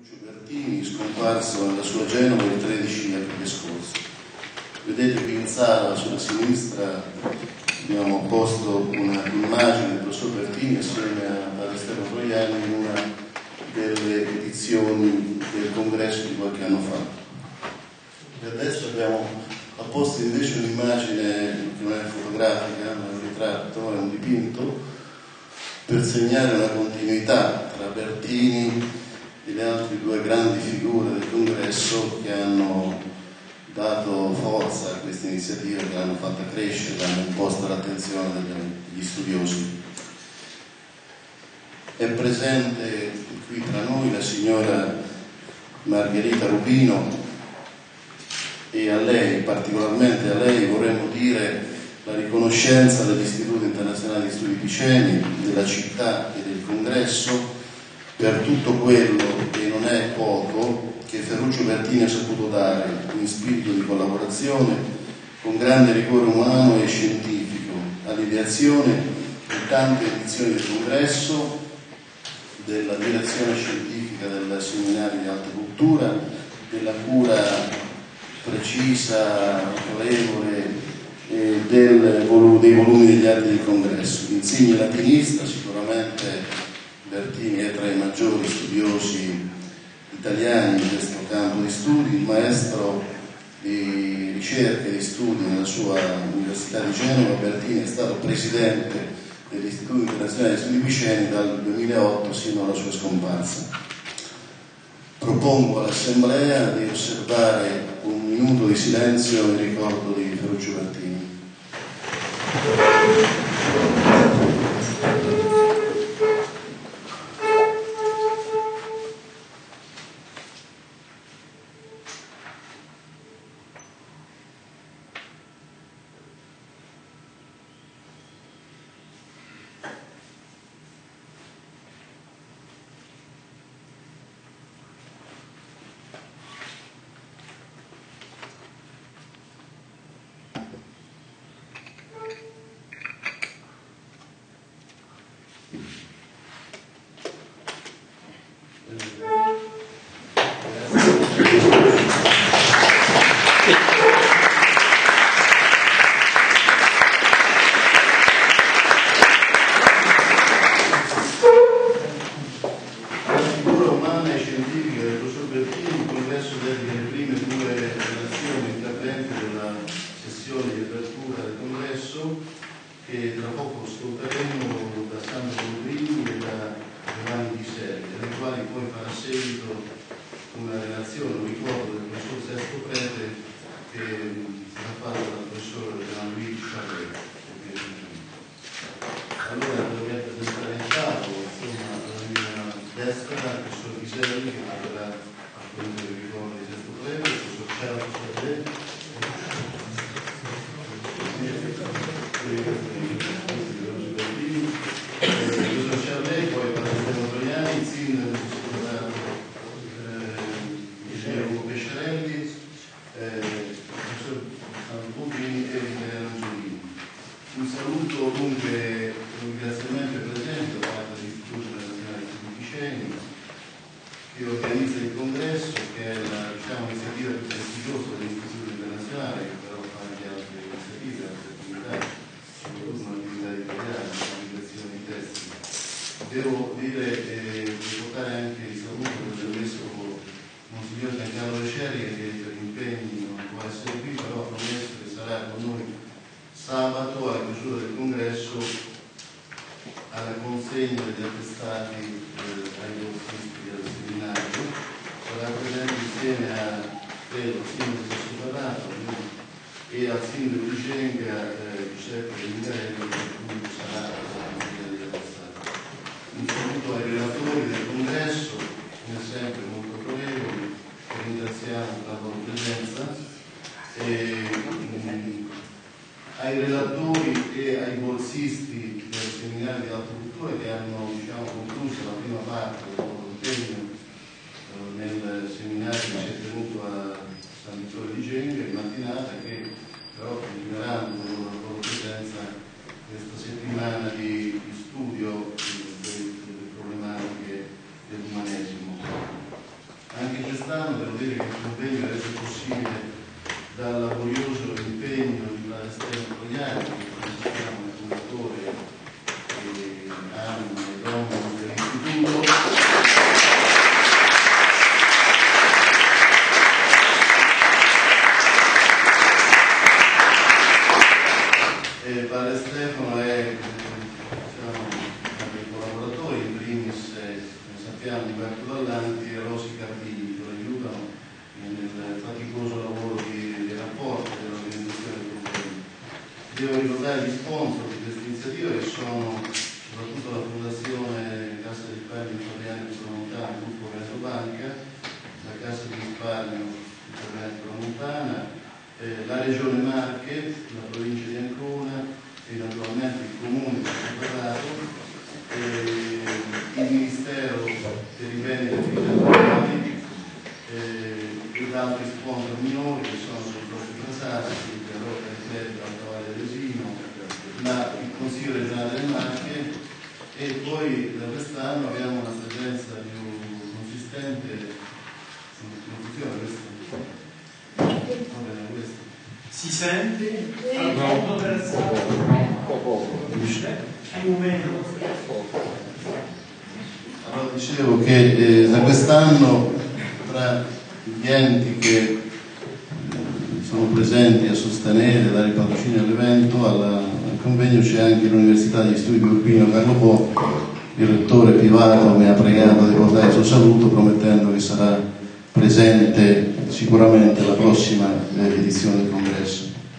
Ferruccio Bertini, scomparso nella sua Genova il 13 aprile scorso. Vedete qui in sala, sulla sinistra, abbiamo posto un'immagine del professor Bertini assieme a padre Stefano Troiani in una delle edizioni del congresso di qualche anno fa. E adesso abbiamo apposto invece un'immagine che non è fotografica, ma è un ritratto, è un dipinto, per segnare una continuità tra Bertini e le altre due grandi figure del congresso che hanno dato forza a questa iniziativa, che l'hanno fatta crescere, l'hanno imposta l'attenzione degli studiosi. È presente qui tra noi la signora Margherita Rubino e a lei, particolarmente a lei, vorremmo dire la riconoscenza dell'Istituto Internazionale di Studi Piceni, della città e del congresso per tutto quello, e non è poco, che Ferruccio Bertini ha saputo dare in spirito di collaborazione, con grande rigore umano e scientifico, all'ideazione di tante edizioni del congresso, della direzione scientifica del seminario di alta cultura, della cura precisa, autorevole dei volumi degli atti del congresso. Insigne latinista, sicuramente Bertini è tra i maggiori studiosi italiani in questo campo di studi, il maestro di ricerca e di studi nella sua Università di Genova. Bertini è stato presidente dell'Istituto Internazionale di Studi Piceni dal 2008 sino alla sua scomparsa. Propongo all'Assemblea di osservare un minuto di silenzio in ricordo di Ferruccio Bertini. Devo votare anche il saluto del vescovo Monsignor Giancarlo Receri, che per impegni non può essere qui, però ha promesso che sarà con noi sabato alla chiusura del congresso alla consegna degli attestati ai corsisti del seminario. Sarà presente insieme a Pedro, sindaco di Sottoparrato, e al sindaco di Genga, Giuseppe Mingarelli, che appunto sarà la consegna degli attestati. Un saluto ai relatori del congresso, come sempre molto autorevoli, che ringraziamo per la loro presenza, e ai relatori e ai borsisti del seminario di alta cultura che hanno concluso la prima parte del loro impegno nel seminario che si è tenuto a San Vittorio di Genga in mattinata, che però ignorando la loro presenza questa settimana di studio delle problematiche dell'umanesimo. ringraziamo Umberto Dallanti e Rosi Cardini che lo aiutano nel faticoso lavoro di rapporto dell'organizzazione del convegno. Devo ricordare gli sponsor di questa iniziativa, che sono soprattutto la Fondazione Cassa di Risparmio Italiana di Tramontana, Gruppo Veneto Banca, la Cassa di Risparmio Italiana di Tramontana, la Regione Marche, la Provincia di Ancona e naturalmente il Comune di Campanato, il Ministero per i Beni e le Attività Culturali ed altri sponsor minori che sono sul Corso Frasati, la Rocca di Club, Alta Valle dell'Esino, il Consiglio regionale del Marche, e poi da quest'anno abbiamo una presenza più consistente. Si sente? No, Più o meno. Allora, dicevo che da quest'anno tra gli enti che sono presenti a sostenere, a dare patrocinio all'evento, al convegno c'è anche l'Università di Studi Urbino Carlo Bo. Il rettore Pivato mi ha pregato di portare il suo saluto, promettendo che sarà presente sicuramente alla prossima edizione del congresso.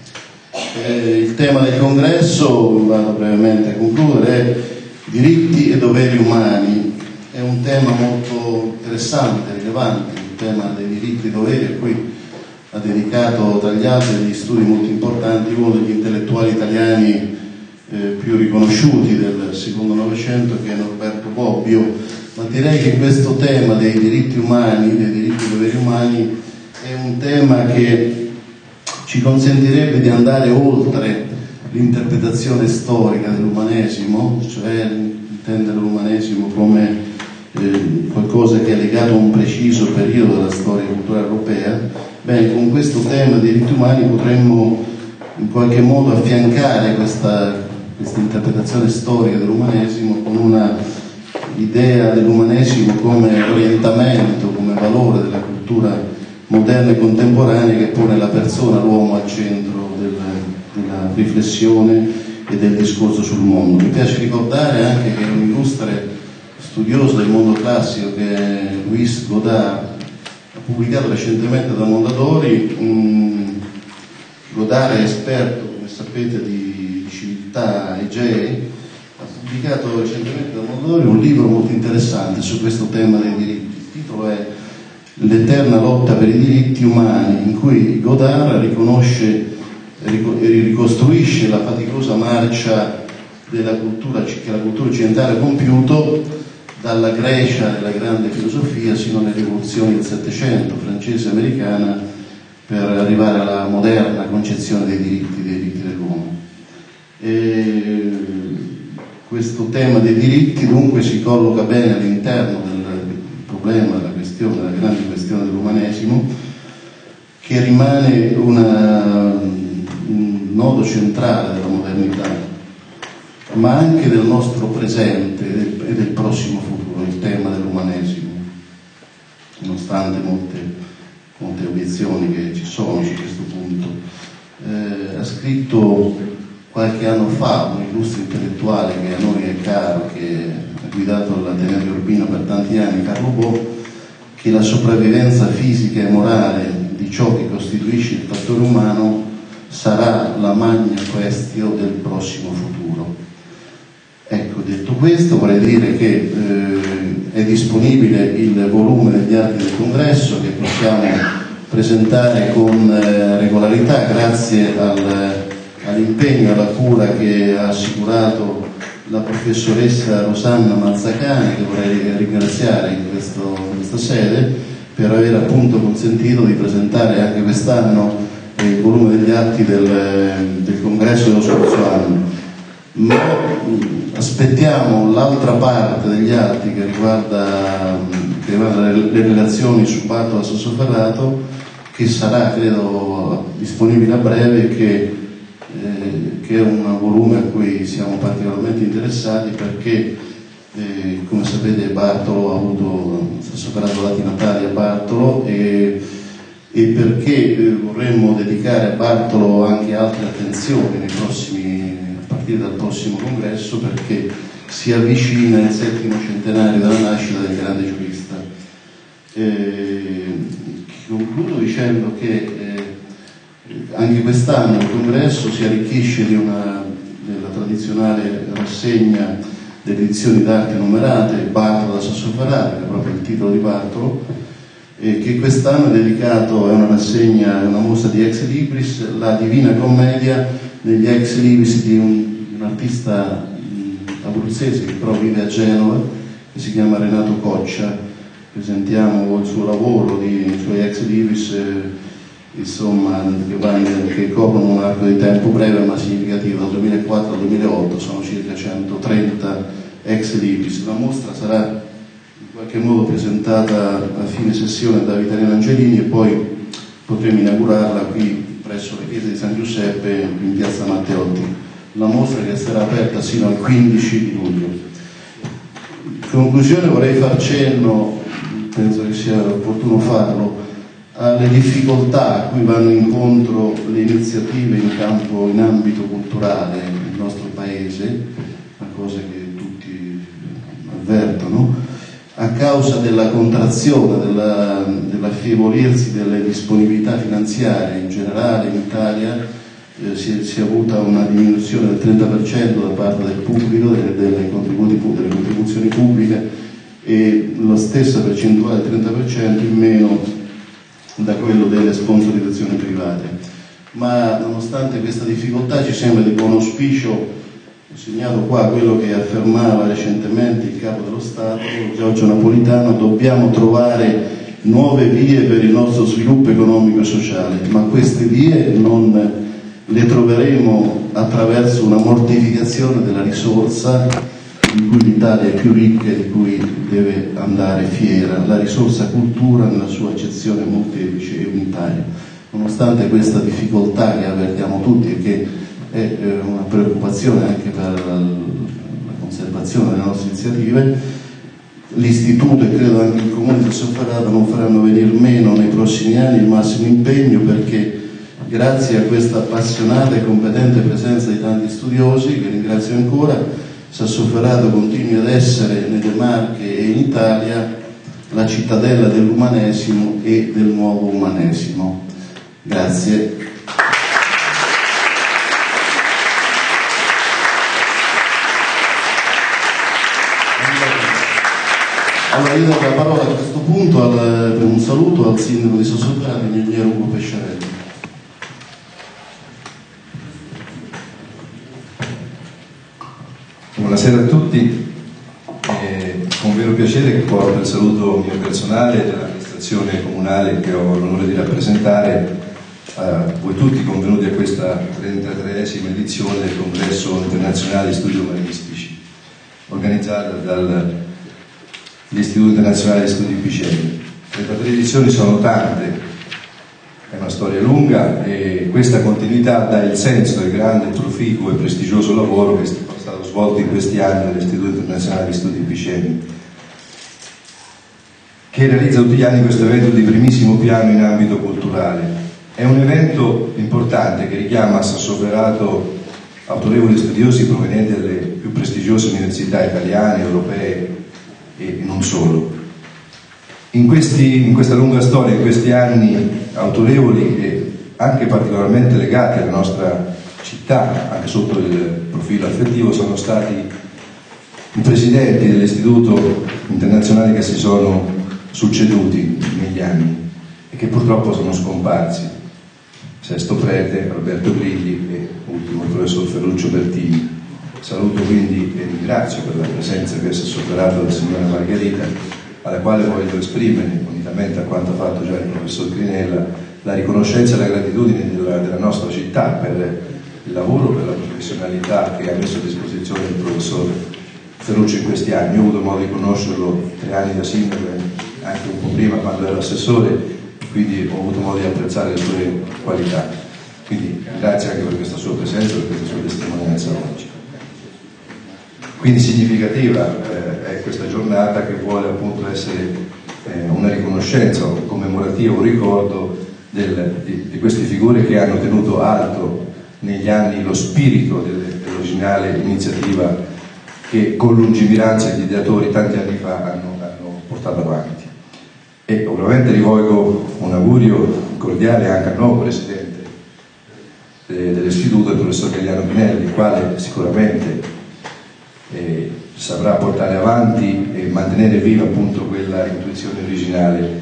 Il tema del congresso, vado brevemente a concludere, è diritti e doveri umani. È un tema molto interessante, rilevante, il tema dei diritti e doveri, a cui ha dedicato tra gli altri degli studi molto importanti uno degli intellettuali italiani più riconosciuti del secondo Novecento, che è Norberto Bobbio. Ma direi che questo tema dei diritti umani, dei diritti e doveri umani, è un tema che ci consentirebbe di andare oltre l'interpretazione storica dell'umanesimo, cioè intendere l'umanesimo come qualcosa che è legato a un preciso periodo della storia culturale europea. Bene, con questo tema dei diritti umani potremmo in qualche modo affiancare questa interpretazione storica dell'umanesimo con una idea dell'umanesimo come orientamento, come valore della cultura moderna e contemporanea, che pone la persona, l'uomo al centro della riflessione e del discorso sul mondo. Mi piace ricordare anche che un illustre studioso del mondo classico, che è Louis Godard, ha pubblicato recentemente da Mondadori. Godard è esperto, come sapete, di civiltà egee. Ha pubblicato recentemente da Mondadori un libro molto interessante su questo tema dei diritti. Il titolo è L'eterna lotta per i diritti umani, in cui Godard riconosce e ricostruisce la faticosa marcia che la cultura occidentale ha compiuto dalla Grecia della grande filosofia sino alle rivoluzioni del Settecento, francese e americana, per arrivare alla moderna concezione dei diritti dell'uomo. Questo tema dei diritti dunque si colloca bene all'interno del problema, della grande questione dell'umanesimo, che rimane un nodo centrale della modernità, ma anche del nostro presente e del prossimo futuro, il tema dell'umanesimo, nonostante molte obiezioni che ci sono su questo punto. Ha scritto qualche anno fa un illustre intellettuale che a noi è caro, che ha guidato l'Ateneo di Urbino per tanti anni, Carlo Bo, che la sopravvivenza fisica e morale di ciò che costituisce il fattore umano sarà la magna questio del prossimo futuro. Ecco, detto questo, vorrei dire che è disponibile il volume degli atti del congresso, che possiamo presentare con regolarità grazie all'impegno e alla cura che ha assicurato la professoressa Rosanna Mazzacani, che vorrei ringraziare in questa sede per aver appunto consentito di presentare anche quest'anno il volume degli atti del congresso dello scorso anno. Ma aspettiamo l'altra parte degli atti che riguarda le relazioni su Bartolo a Sassoferrato, che sarà credo disponibile a breve, che è un volume a cui siamo particolarmente interessati perché come sapete Bartolo ha avuto Sassoferrato dati natali a Bartolo e vorremmo dedicare a Bartolo anche altre attenzioni nei prossimi, a partire dal prossimo congresso, perché si avvicina il 7° centenario della nascita del grande giurista. Concludo dicendo che anche quest'anno il congresso si arricchisce della tradizionale rassegna delle edizioni d'arte numerate, Bartolo da Sassoferrato, che è proprio il titolo di Bartolo, che quest'anno è dedicato a una rassegna, una mostra di ex libris, la Divina Commedia negli ex libris di un artista abruzzese che però vive a Genova, che si chiama Renato Coccia. Presentiamo il suo lavoro, i suoi ex libris, insomma, che coprono un arco di tempo breve ma significativo, dal 2004 al 2008, sono circa 130 ex libris. La mostra sarà in qualche modo presentata a fine sessione da Vitaliano Angelini e poi potremo inaugurarla qui presso le chiese di San Giuseppe in piazza Matteotti. La mostra che sarà aperta sino al 15 di luglio. In conclusione vorrei far cenno, penso che sia opportuno farlo, alle difficoltà a cui vanno incontro le iniziative in ambito culturale nel nostro paese, una cosa che tutti avvertono, a causa della contrazione, dell'affievolirsi delle disponibilità finanziarie in generale in Italia. Si è avuta una diminuzione del 30% da parte del pubblico, delle contribuzioni pubbliche, e la stessa percentuale del 30% in meno da quello delle sponsorizzazioni private. Ma nonostante questa difficoltà ci sembra di buon auspicio, ho segnato qua quello che affermava recentemente il capo dello Stato, Giorgio Napolitano: dobbiamo trovare nuove vie per il nostro sviluppo economico e sociale, ma queste vie non le troveremo attraverso una mortificazione della risorsa di cui l'Italia è più ricca e di cui deve andare fiera, la risorsa cultura nella sua accezione molteplice e unitaria. Nonostante questa difficoltà che avvertiamo tutti e che è una preoccupazione anche per la conservazione delle nostre iniziative, l'Istituto e credo anche il Comune di Sassoferrato non faranno venir meno nei prossimi anni il massimo impegno, perché grazie a questa appassionata e competente presenza di tanti studiosi, che ringrazio ancora, Sassoferrato continui ad essere nelle Marche e in Italia la cittadella dell'umanesimo e del nuovo umanesimo. Grazie. Allora io do la parola a questo punto per un saluto al sindaco di Sassoferrato, Ingegnere Ugo Pesciarelli. Buonasera a tutti, con vero piacere che porto il saluto mio personale e dell'amministrazione comunale che ho l'onore di rappresentare a voi tutti convenuti a questa 33esima edizione del Congresso Internazionale di Studi Umanistici, organizzata dall'Istituto Internazionale di Studi Piceni. 33 edizioni sono tante, è una storia lunga e questa continuità dà il senso del grande, proficuo e prestigioso lavoro che è stato svolto in questi anni dall'Istituto Internazionale di Studi Piceni, che realizza tutti gli anni questo evento di primissimo piano in ambito culturale. È un evento importante che richiama a Sassoferrato autorevoli studiosi provenienti dalle più prestigiose università italiane, europee e non solo. In questa lunga storia, in questi anni autorevoli e anche particolarmente legati alla nostra città, anche sotto il profilo affettivo, sono stati i presidenti dell'Istituto internazionale che si sono succeduti negli anni e che purtroppo sono scomparsi: Sesto Prete, Alberto Grilli e ultimo il professor Ferruccio Bertini. Saluto quindi e ringrazio per la presenza che è Sassoferrato della signora Margherita, alla quale voglio esprimere, unitamente a quanto ha fatto già il professor Grinella, la riconoscenza e la gratitudine della nostra città per il lavoro, per la professionalità che ha messo a disposizione il professor Ferruccio in questi anni. Io ho avuto modo di conoscerlo 3 anni da sindaco e anche un po' prima quando ero assessore, quindi ho avuto modo di apprezzare le sue qualità. Quindi grazie anche per questa sua presenza, per questa sua testimonianza oggi. Quindi significativa è questa giornata, che vuole appunto essere una riconoscenza, un commemorativo, un ricordo di queste figure che hanno tenuto alto negli anni lo spirito dello originale iniziativa che con lungimiranza gli ideatori tanti anni fa hanno portato avanti. E ovviamente rivolgo un augurio cordiale anche al nuovo presidente dell'istituto, il professor Gagliano Pinelli, il quale sicuramente saprà portare avanti e mantenere viva appunto quella intuizione originale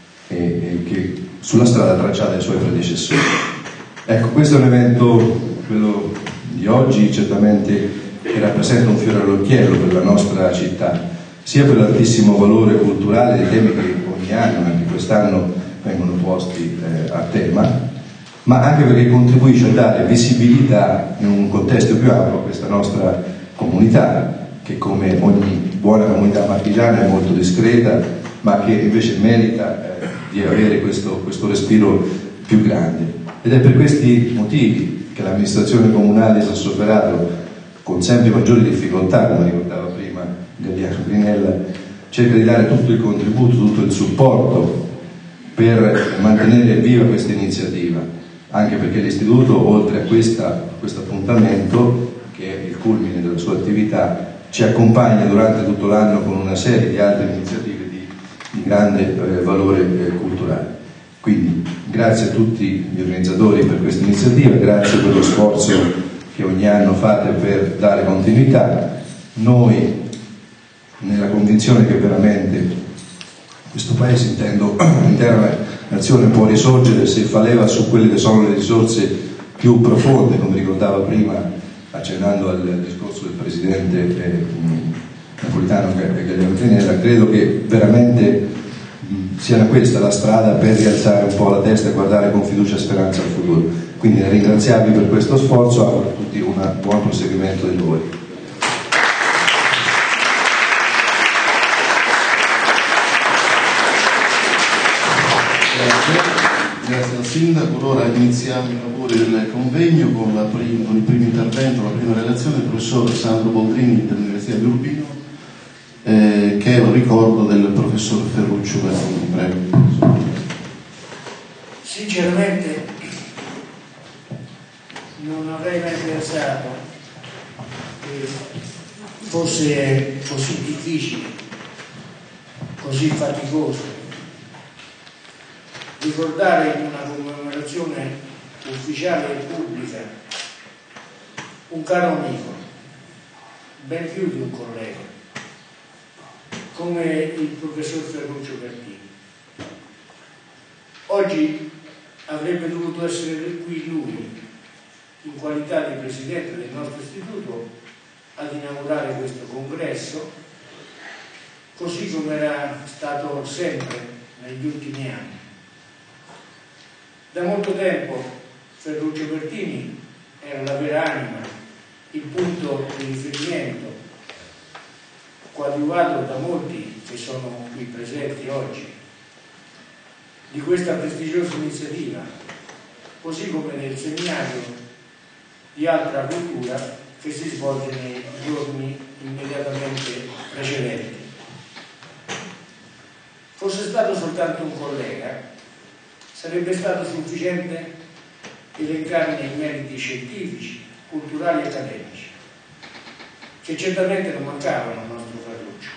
che sulla strada tracciata dai suoi predecessori. Ecco, questo è un evento, quello di oggi, certamente che rappresenta un fiore all'occhiello per la nostra città, sia per l'altissimo valore culturale dei temi che ogni anno, anche quest'anno, vengono posti a tema, ma anche perché contribuisce a dare visibilità in un contesto più ampio a questa nostra comunità, che come ogni buona comunità marchigiana è molto discreta, ma che invece merita di avere questo respiro più grande. Ed è per questi motivi che l'amministrazione comunale di Sassoferrato, con sempre maggiori difficoltà, come ricordava prima Gagliano Pinella, cerca di dare tutto il contributo, tutto il supporto per mantenere viva questa iniziativa, anche perché l'istituto, oltre a questo appuntamento, che è il culmine della sua attività, ci accompagna durante tutto l'anno con una serie di altre iniziative di grande valore culturale. Quindi grazie a tutti gli organizzatori per questa iniziativa, grazie per lo sforzo che ogni anno fate per dare continuità. Noi, nella convinzione che veramente questo Paese, intendo l'intera nazione, può risorgere se fa leva su quelle che sono le risorse più profonde, come ricordava prima, accennando al discorso del Presidente Napolitano Gagliano Pinella, credo che veramente sia questa la strada per rialzare un po' la testa e guardare con fiducia e speranza al futuro. Quindi ringraziarvi per questo sforzo, auguro a tutti un buon proseguimento dei lavori. Grazie al Sindaco. Ora iniziamo i lavori del convegno con il primo intervento, la prima relazione del professor Sandro Boldrini dell'Università di Urbino, che è un ricordo del professor Ferruccio Bertini. Prego. Sinceramente non avrei mai pensato che fosse così difficile, così faticoso ricordare in una commemorazione ufficiale e pubblica un caro amico, ben più di un collega, come il professor Ferruccio Bertini. Oggi avrebbe dovuto essere qui lui, in qualità di presidente del nostro istituto, ad inaugurare questo congresso, così come era stato sempre negli ultimi anni. Da molto tempo Ferruccio Bertini era la vera anima, il punto di riferimento, coadiuvato da molti che sono qui presenti oggi, di questa prestigiosa iniziativa, così come del seminario di altra cultura che si svolge nei giorni immediatamente precedenti. Fosse stato soltanto un collega, sarebbe stato sufficiente elencarne i meriti scientifici, culturali e accademici, che certamente non mancavano al nostro Ferruccio.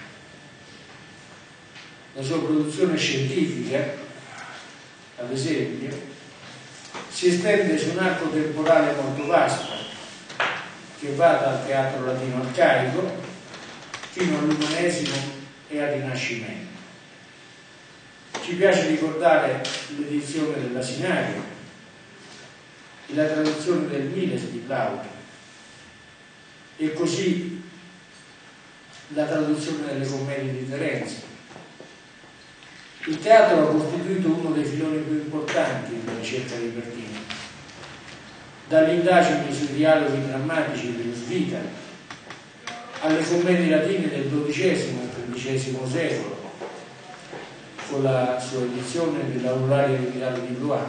La sua produzione scientifica, ad esempio, si estende su un arco temporale molto vasto, che va dal teatro latino arcaico fino all'umanesimo e al Rinascimento. Ci piace ricordare l'edizione dell'Asinario e la traduzione del Miles di Plauto, e così la traduzione delle commedie di Terenzi. Il teatro ha costituito uno dei filoni più importanti della ricerca di Bertini, dalle indagini sui dialoghi drammatici dello Svita alle commedie latine del XII e XIII secolo, con la sua edizione dell'Aurale Ritirato di Blois.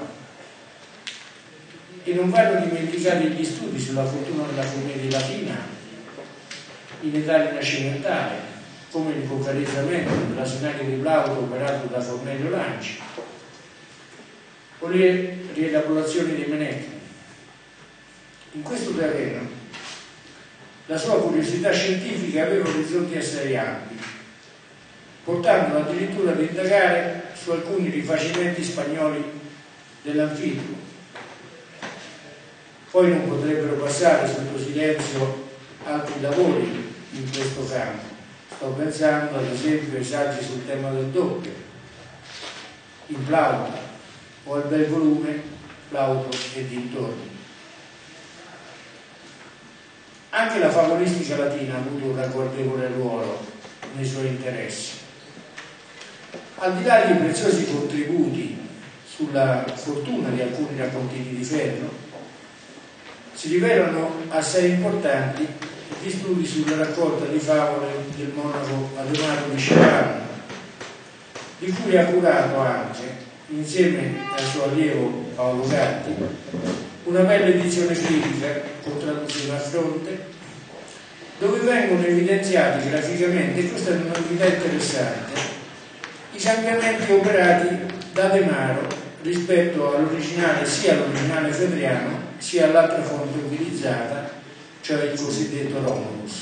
E non vanno dimenticati gli studi sulla fortuna della commedia latina in età rinascimentale, come il concretezamento dell'Asinario di Plauto operato da Cornelio Lanci, o le rielaborazioni dei Menecchi. In questo terreno la sua curiosità scientifica aveva orizzonti assai ampi, portandolo addirittura ad indagare su alcuni rifacimenti spagnoli dell'anfitro. Poi non potrebbero passare sotto silenzio altri lavori in questo campo. Sto pensando ad esempio ai saggi sul tema del doppio, in Plauto, o al bel volume Plauto e dintorni. Anche la favolistica latina ha avuto un ragguardevole ruolo nei suoi interessi. Al di là dei preziosi contributi sulla fortuna di alcuni raccontini di ferro, si rivelano assai importanti gli studi sulla raccolta di favole del monaco Ademato di Sciarano, di cui ha curato anche, insieme al suo allievo Paolo Gatti, una bella edizione critica con traduzione a fronte, dove vengono evidenziati graficamente, e questa è una novità interessante, i cambiamenti operati da De Maro rispetto all'originale, sia all'originale Fedriano sia all'altra fonte utilizzata, cioè il cosiddetto Romulus.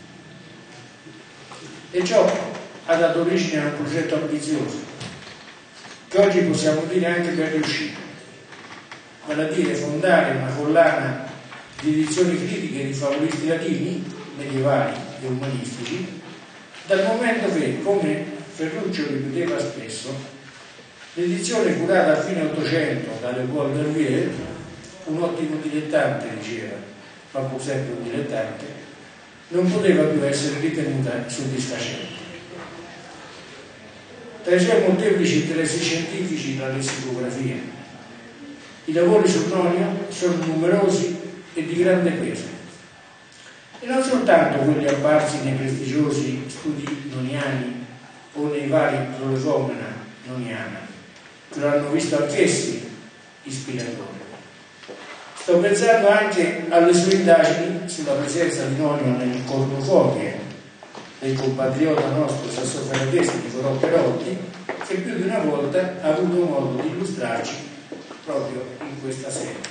E ciò ha dato origine a un progetto ambizioso, che oggi possiamo dire anche ben riuscito, vale a dire fondare una collana di edizioni critiche di favolisti latini, medievali e umanistici, dal momento che, come Ferruccio ripeteva spesso, l'edizione curata a fine Ottocento da Leopold Dervier, un ottimo dilettante, diceva, ma pur sempre un dilettante, non poteva più essere ritenuta soddisfacente. Tra i suoi molteplici interessi scientifici la lessicografia. I lavori sul nonio sono numerosi e di grande peso, e non soltanto quelli apparsi nei prestigiosi studi noniani o nei vari prolegomena noniana, che lo hanno visto anch'essi ispiratori. Sto pensando anche alle sue indagini sulla presenza di nonio nel cornucopie del compatriota nostro sassoferratese Nicolò Perotti, che più di una volta ha avuto modo di illustrarci proprio in questa sede.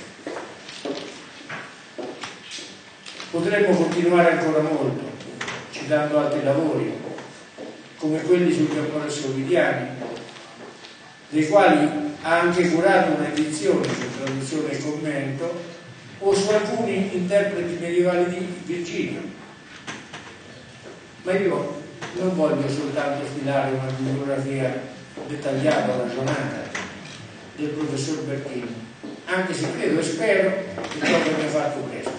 Potremmo continuare ancora molto, citando altri lavori, come quelli sugli amorossi ovidiani, dei quali ha anche curato un'edizione con traduzione e commento, o su alcuni interpreti medievali di Virgilio. Ma io non voglio soltanto stilare una bibliografia dettagliata, ragionata del professor Bertini, anche se credo e spero che ciò abbia fatto presto.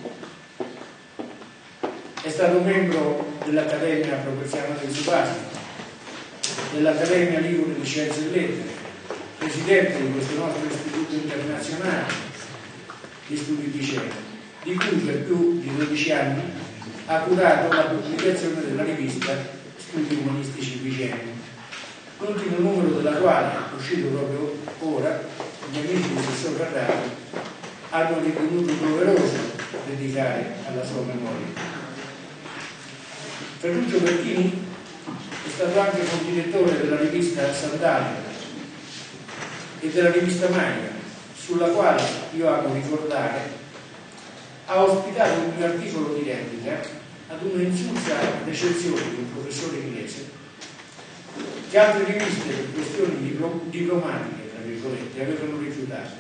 È stato membro dell'Accademia Propeziana del Subasito, dell'Accademia Ligure di Scienze e Lettere, presidente di questo nostro istituto internazionale di studi piceni, di cui per più di 12 anni ha curato la pubblicazione della rivista Studi Umanistici Piceni, l'ultimo numero della quale, uscito proprio ora, gli amici del professor Ferrari hanno ritenuto doveroso dedicare alla sua memoria. Ferruccio Bertini è stato anche condirettore della rivista Sandalio e della rivista Maia, sulla quale, io amo ricordare, ha ospitato un mio articolo di replica ad una insulsa recensione di un professore inglese che altre riviste per questioni diplomatiche, tra virgolette, avevano rifiutato.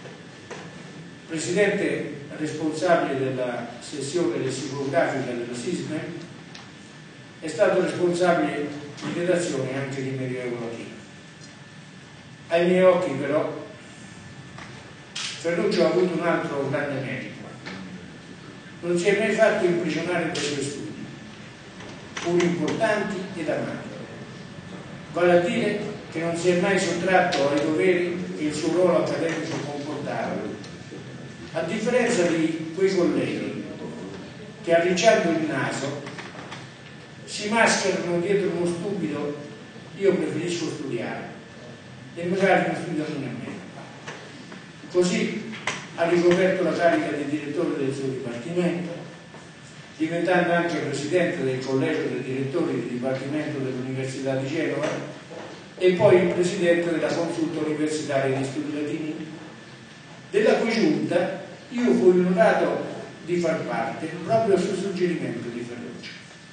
Presidente responsabile della sessione lessicografica della SISME, è stato responsabile di redazione anche di Medioevo Latino. Ai miei occhi però Ferruccio ha avuto un altro grande merito: non si è mai fatto imprigionare dai suoi studi, pur importanti ed amati, vale a dire che non si è mai sottratto ai doveri che il suo ruolo accademico comportava, a differenza di quei colleghi che, arricciando il naso, si mascherano dietro uno stupido "io preferisco studiare" e magari non studiano nemmeno. Così ha ricoperto la carica di direttore del suo dipartimento, diventando anche presidente del collegio dei direttori del dipartimento dell'Università di Genova e poi il presidente della consulta universitaria di studi latini, della cui giunta io fui onorato di far parte proprio sul suggerimento di Ferruccio.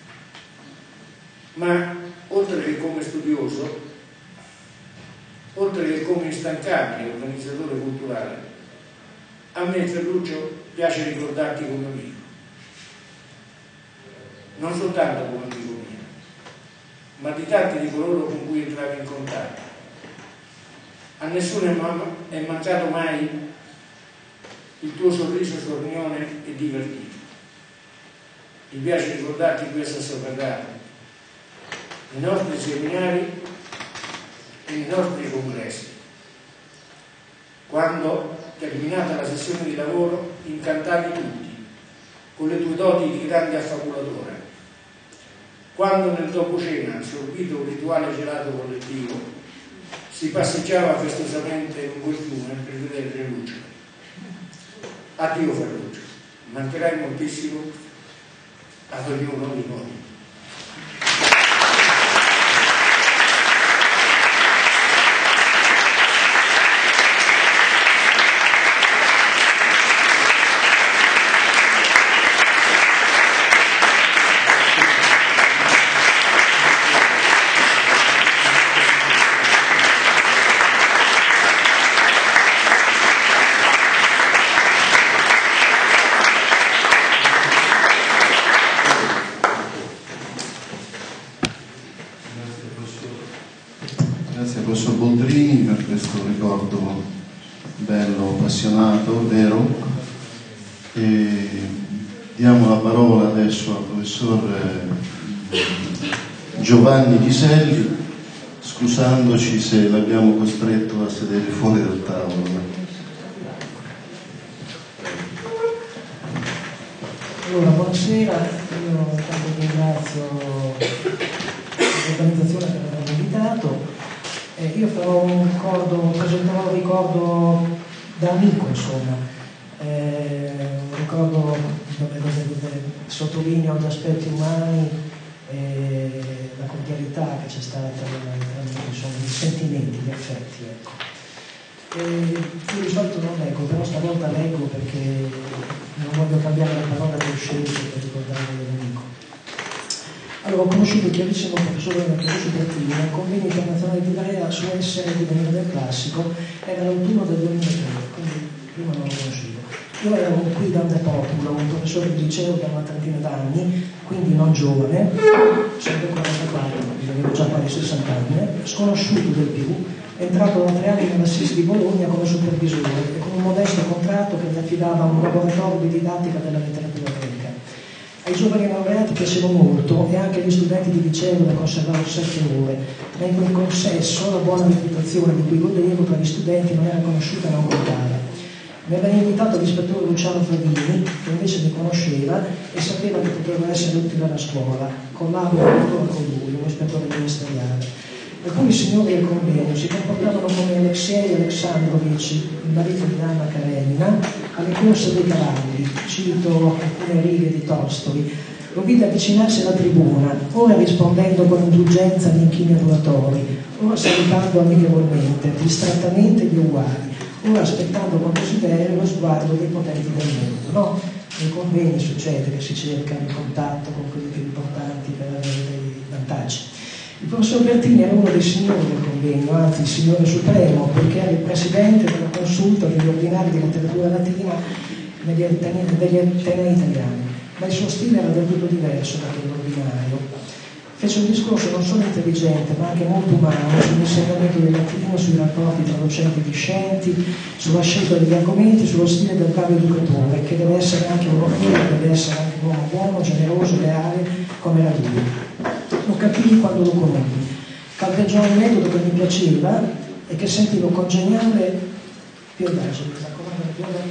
Ma oltre che come studioso, oltre che come instancabile organizzatore culturale, a me Ferruccio piace ricordarti come amico, non soltanto come amico mio, ma di tanti di coloro con cui entravi in contatto. A nessuno è mancato mai il tuo sorriso sornione e divertito. Mi piace ricordarti questo a Sopradano, nei nostri seminari e nei nostri congressi, quando, terminata la sessione di lavoro, incantavi tutti con le tue doti di grande affabulatore, quando nel dopo cena, sorbito un rituale gelato collettivo, si passeggiava festosamente lungo il fiume per vedere le luci. Addio Ferruccio, mancherai moltissimo ad ognuno di noi. Grazie al professor Boldrini per questo ricordo bello, appassionato, vero. E diamo la parola adesso al professor Giovanni Ghiselli, scusandoci se l'abbiamo costretto a sedere fuori dal tavolo. Allora, buonasera, io tanto ringrazio l'organizzazione per avermi invitato. Io farò presenterò un ricordo da amico, insomma, un ricordo dove sottolineo gli aspetti umani e la cordialità che c'è stata tra noi, insomma, i sentimenti, gli affetti, ecco. Io di solito non leggo, però stavolta leggo perché non voglio cambiare la parola che ho scelto per ricordare l'amico. Allora, ho conosciuto il chiarissimo professore Ferruccio Bertini al convegno internazionale di Ivrea su essere di venire del classico, era l'autunno del 2003, quindi prima non lo conoscevo. Io ero qui da un depulo, un professore di liceo da una trentina d'anni, quindi non giovane, sempre 44, quindi avevo già quasi 60 anni, sconosciuto del più, entrato da 3 anni nella SIS di Bologna come supervisore e con un modesto contratto che mi affidava a un laboratorio di didattica della letteratura greca. Ai giovani laureati piaceva molto e anche agli studenti di liceo ne conservavo 7 ore, ma in quel consesso la buona reputazione di cui godevo tra gli studenti non era conosciuta e non contava. Mi aveva invitato l'ispettore Luciano Fradini, che invece mi conosceva e sapeva che potevo essere utile alla scuola. Collaboro ancora con lui, un ispettore ministeriale. Alcuni signori del convegno si comportavano come Alexei Alexandrovich, il marito di Anna Karenina, alle corse dei cavalli. Cito alcune righe di Tolstoi. Lo vide avvicinarsi alla tribuna, ora rispondendo con indulgenza agli inchini adulatori, ora salutando amichevolmente, distrattamente gli uguali, ora aspettando con desiderio lo sguardo dei potenti del mondo. No? Nei convegni succede che si cerca il contatto con quelli più importanti per avere dei vantaggi. Il professor Bertini era uno dei signori del convegno, anzi il signore supremo, perché era il presidente della consulta degli ordinari di letteratura latina degli atenei italiani, ma il suo stile era del tutto diverso da quello ordinario. Fece un discorso non solo intelligente, ma anche molto umano sull'insegnamento del latino, sui rapporti tra docenti e discenti, sulla scelta degli argomenti, sullo stile del bravo educatore, che deve essere anche un uomo, deve essere anche un uomo buono, generoso, leale, come era lui. Lo capii quando lo conobbi. Calpeggiò un metodo che mi piaceva e che sentivo congeniale. Più adesso, mi raccomando,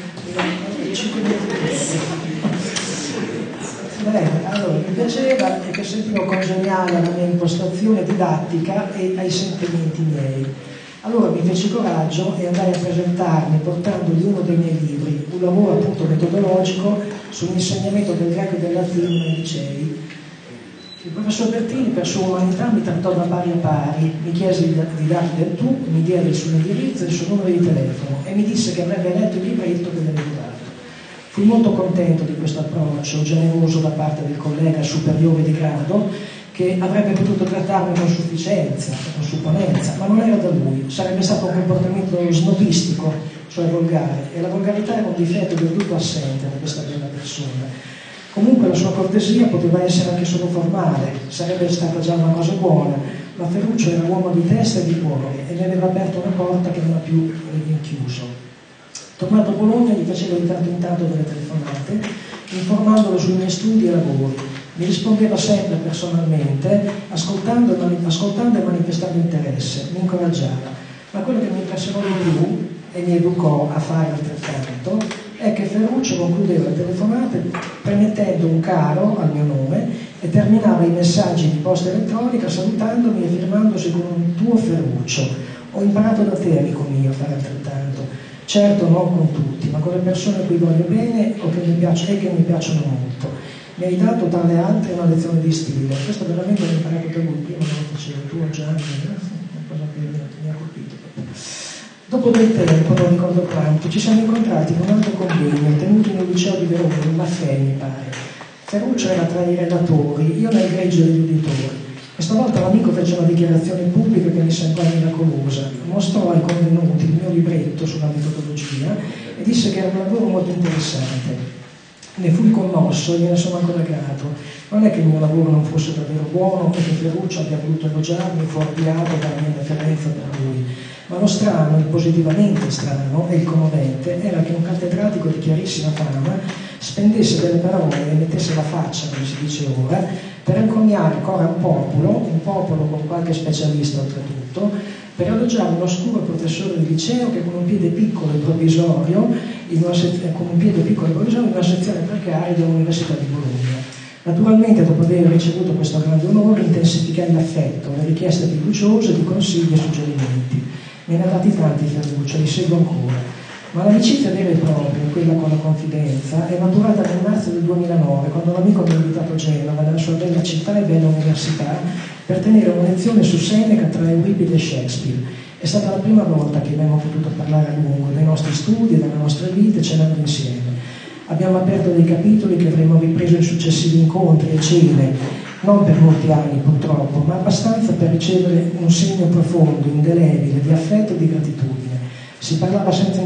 allora, mi piaceva e che sentivo congeniale alla mia impostazione didattica e ai sentimenti miei. Allora mi feci coraggio e andai a presentarmi portandogli uno dei miei libri, un lavoro appunto metodologico sull'insegnamento del greco e del latino nei licei. Il professor Bertini, per sua umanità, mi trattò da pari a pari, mi chiese di dargli del tu, mi diede il suo indirizzo e il suo numero di telefono e mi disse che avrebbe letto il libretto che mi avevo dato. Fui molto contento di questo approccio generoso da parte del collega superiore di grado, che avrebbe potuto trattarmi con sufficienza, con supponenza, ma non era da lui. Sarebbe stato un comportamento snobistico, cioè volgare, e la volgarità era un difetto del tutto assente da questa bella persona. Comunque la sua cortesia poteva essere anche solo formale, sarebbe stata già una cosa buona, ma Ferruccio era uomo di testa e di cuore e mi aveva aperto una porta che non ha più rinchiuso. Tornato a Bologna gli facevo di tanto in tanto delle telefonate, informandolo sui miei studi e lavori. Mi rispondeva sempre personalmente, ascoltando e manifestando interesse, mi incoraggiava. Ma quello che mi impressionò di più e mi educò a fare altrettanto è che Ferruccio concludeva le telefonate premettendo un caro al mio nome e terminava i messaggi di posta elettronica salutandomi e firmandosi con un tuo Ferruccio. Ho imparato da te, amico mio, a fare altrettanto. Certo non con tutti, ma con le persone a cui voglio bene o che mi piacciono molto. Mi hai dato tra le altre una lezione di stile. Questo veramente l'ho imparato da lui, prima non lo facevo, tu Gianni, una cosa che mi ha colpito. Dopo del tempo, non ricordo quanto, ci siamo incontrati con un altro convegno tenuto nel liceo di Verona, in Maffè mi pare. Ferruccio era tra i relatori, io nel greggio degli uditori. Questa volta l'amico fece una dichiarazione pubblica che mi sembrò miracolosa. Mostrò ai convenuti il mio libretto sulla metodologia e disse che era un lavoro molto interessante. Ne fui commosso e gliene sono ancora grato. Non è che il mio lavoro non fosse davvero buono e che Ferruccio abbia voluto elogiarmi fuorviato dalla mia deferenza per lui. Ma lo strano, il positivamente strano e il commovente era che un cattedratico di chiarissima fama spendesse delle parole e mettesse la faccia, come si dice ora, per encomiare ancora un popolo con qualche specialista oltretutto, per elogiare un oscuro professore di liceo che con un piede piccolo e provvisorio in una sezione precaria dell'Università di Bologna. Naturalmente, dopo aver ricevuto questo grande onore, intensificai l'affetto, le richieste fiduciose di consigli e suggerimenti. Me ne ha dati tanti Ferruccio, li seguo ancora. Ma l'amicizia vera e propria, quella con la confidenza, è maturata nel marzo del 2009, quando l'amico mi ha invitato a Genova, nella sua bella città e bella università, per tenere una lezione su Seneca tra Euripide e Shakespeare. È stata la prima volta che abbiamo potuto parlare a lungo dei nostri studi, delle nostre vite, cenando insieme. Abbiamo aperto dei capitoli che avremo ripreso in successivi incontri e cene, non per molti anni purtroppo, ma abbastanza per ricevere un segno profondo, indelebile, di affetto e di gratitudine. Si parlava senza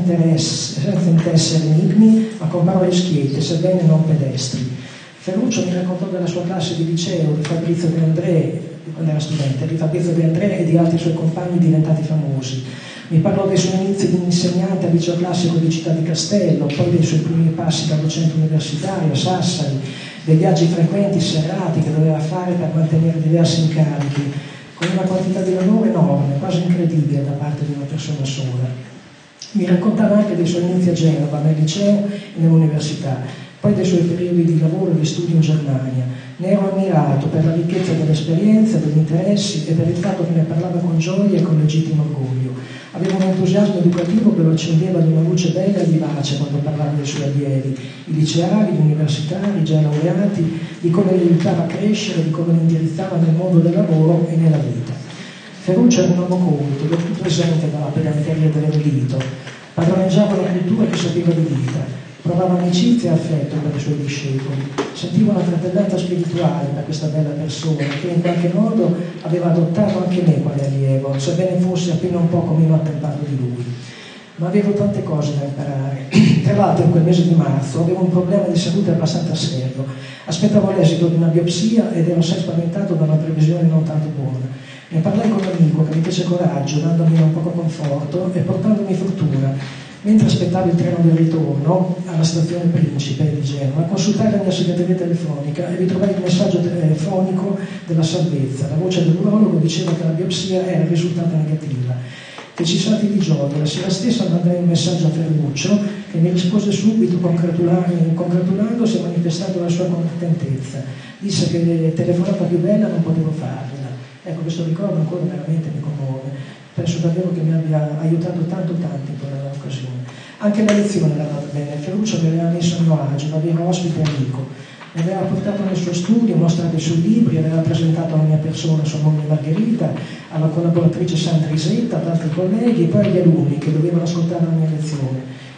intessere enigmi, ma con parole schiette, sebbene non pedestri. Ferruccio mi raccontò della sua classe di liceo, di Fabrizio De André, quando era studente, di Fabrizio De André e di altri suoi compagni diventati famosi. Mi parlò dei suoi inizi di insegnante al liceo classico di Città di Castello, poi dei suoi primi passi da docente universitario a Sassari, dei viaggi frequenti serrati che doveva fare per mantenere diversi incarichi, con una quantità di lavoro enorme, quasi incredibile da parte di una persona sola. Mi raccontava anche dei suoi inizi a Genova, nel liceo e nell'università, poi dei suoi periodi di lavoro e di studio in Germania. Ne ero ammirato per la ricchezza dell'esperienza, degli interessi e per il fatto che ne parlava con gioia e con legittimo orgoglio. Aveva un entusiasmo educativo che lo accendeva di una luce bella e vivace quando parlava dei suoi allievi, i liceali, gli universitari, i già laureati, di come li aiutava a crescere, di come li indirizzava nel mondo del lavoro e nella vita. Ferruccio era un uomo colto, del tutto esente dalla pedanteria dell'erudito, padroneggiava la cultura che sapeva di vita, provava amicizia e affetto per i suoi discepoli, sentiva una fratellanza spirituale per questa bella persona che in qualche modo aveva adottato anche me quale allievo, sebbene fosse appena un poco meno attempato di lui. Ma avevo tante cose da imparare. Tra l'altro in quel mese di marzo avevo un problema di salute abbastanza serio. Aspettavo l'esito di una biopsia ed ero assai spaventato da una previsione non tanto buona. Ne parlai con un amico che mi fece coraggio, dandomi un poco conforto e portandomi fortuna. Mentre aspettavo il treno del ritorno alla stazione Principe di Genova, consultai la mia segreteria telefonica e ritrovai il messaggio telefonico della salvezza. La voce dell'urologo diceva che la biopsia era risultata negativa. Feci salti di gioia. La sera stessa mandai un messaggio a Ferruccio che mi rispose subito congratulandosi e manifestando la sua contentezza. Disse che la telefonata più bella non potevo farla. Ecco, questo ricordo ancora veramente mi commuove. Penso davvero che mi abbia aiutato tanto in quella occasione. Anche la lezione era andata bene. Ferruccio mi aveva messo a mio agio, da vero ospite e amico. Mi aveva portato nel suo studio, mostrato i suoi libri, aveva presentato la mia persona, sua moglie Margherita, alla collaboratrice Sandra Isetta, ad altri colleghi e poi agli alunni che dovevano ascoltare la mia lezione.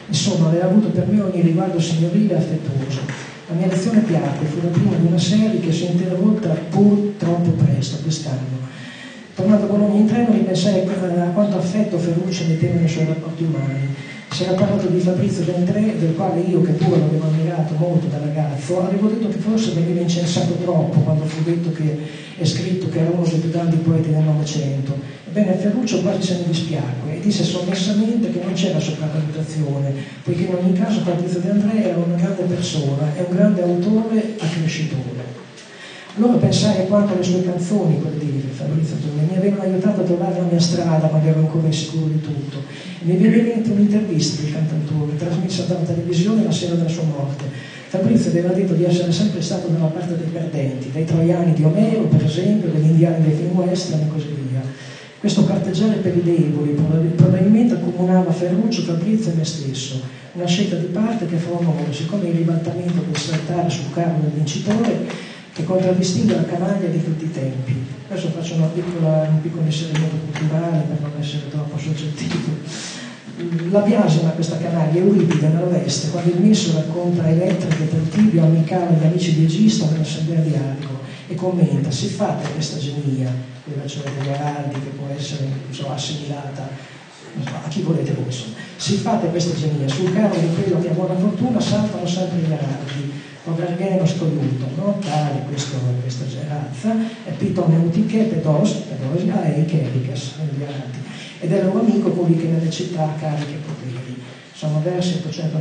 Insomma, aveva avuto per me ogni riguardo signorile e affettuoso. La mia lezione piacque, fu la prima di una serie che si è interrotta pur troppo presto quest'anno. Tornato a Bologna in treno, ripensai a quanto affetto Ferruccio metteva nei suoi rapporti umani. Si era parlato di Fabrizio De André, del quale io, che pure l'avevo ammirato molto da ragazzo, avevo detto che forse veniva incensato troppo quando fu detto che è scritto che era uno dei più grandi poeti del Novecento. Ebbene, Ferruccio quasi se ne dispiacque e disse sommessamente che non c'era sopravvalutazione, poiché in ogni caso Fabrizio De André era una grande persona e un grande autore accrescitore. Allora pensai a quanto le sue canzoni, quelle di Fabrizio De André, mi avevano aiutato a trovare la mia strada quando ero ancora insicuro di tutto. E mi viene in mente un'intervista del cantautore, trasmessa dalla televisione la sera della sua morte. Fabrizio aveva detto di essere sempre stato dalla parte dei perdenti, dei troiani di Omero, per esempio, degli indiani dei film western e così via. Questo parteggiare per i deboli probabilmente accomunava Ferruccio, Fabrizio e me stesso, una scelta di parte che fu onore, siccome il ribaltamento del saltare sul carro del vincitore che contraddistingue la canaglia di tutti i tempi. Adesso faccio un piccolo inserimento culturale per non essere troppo soggettivo. La biasima questa canaglia è Euripide nell'Ovest, quando il Misso racconta elettriche per Tibio amicale agli amici di Egisto nell'assemblea di Argo e commenta: si fate questa genia, quella cioè degli araldi che può essere assimilata a chi volete voi, si fate questa genia, sul carro di quello che ha buona fortuna saltano sempre gli araldi. Ogargheno scoiuto, no? Tale questa razza, e pitoneutiche, pedosi, aeiche, ericas, gli araldi. Ed è loro amico colui che nelle città carica i poteri. Sono versi 895-97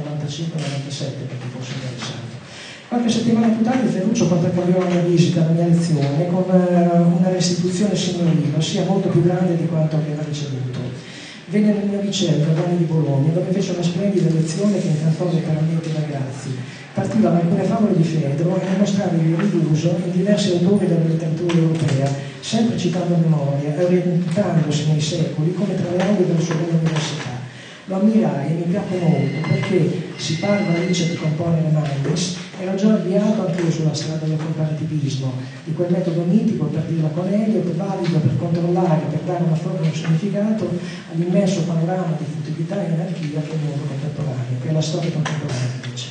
per chi fosse interessato. Qualche settimana più tardi Ferruccio contraccambiò la mia visita, la mia lezione, con una restituzione signorile, ossia molto più grande di quanto aveva ricevuto. Venne nel mio liceo, Giovanni di Bologna, dove fece una splendida lezione che incantò letteralmente i ragazzi. Partiva da alcune favole di Fedro e ne mostrava il riuso in diversi autori della letteratura europea, sempre citando a memoria e orientandosi nei secoli come tra le aule della sua bella università. Lo ammirai e mi piacque molto perché, si parla licet componere mandes, era già avviato anche io sulla strada del comparativismo, di quel metodo mitico, per dirla con Elio, valido per controllare, per dare una forma e un significato all'immenso panorama di futilità e anarchia che è il mondo contemporaneo, che è la storia contemporanea invece.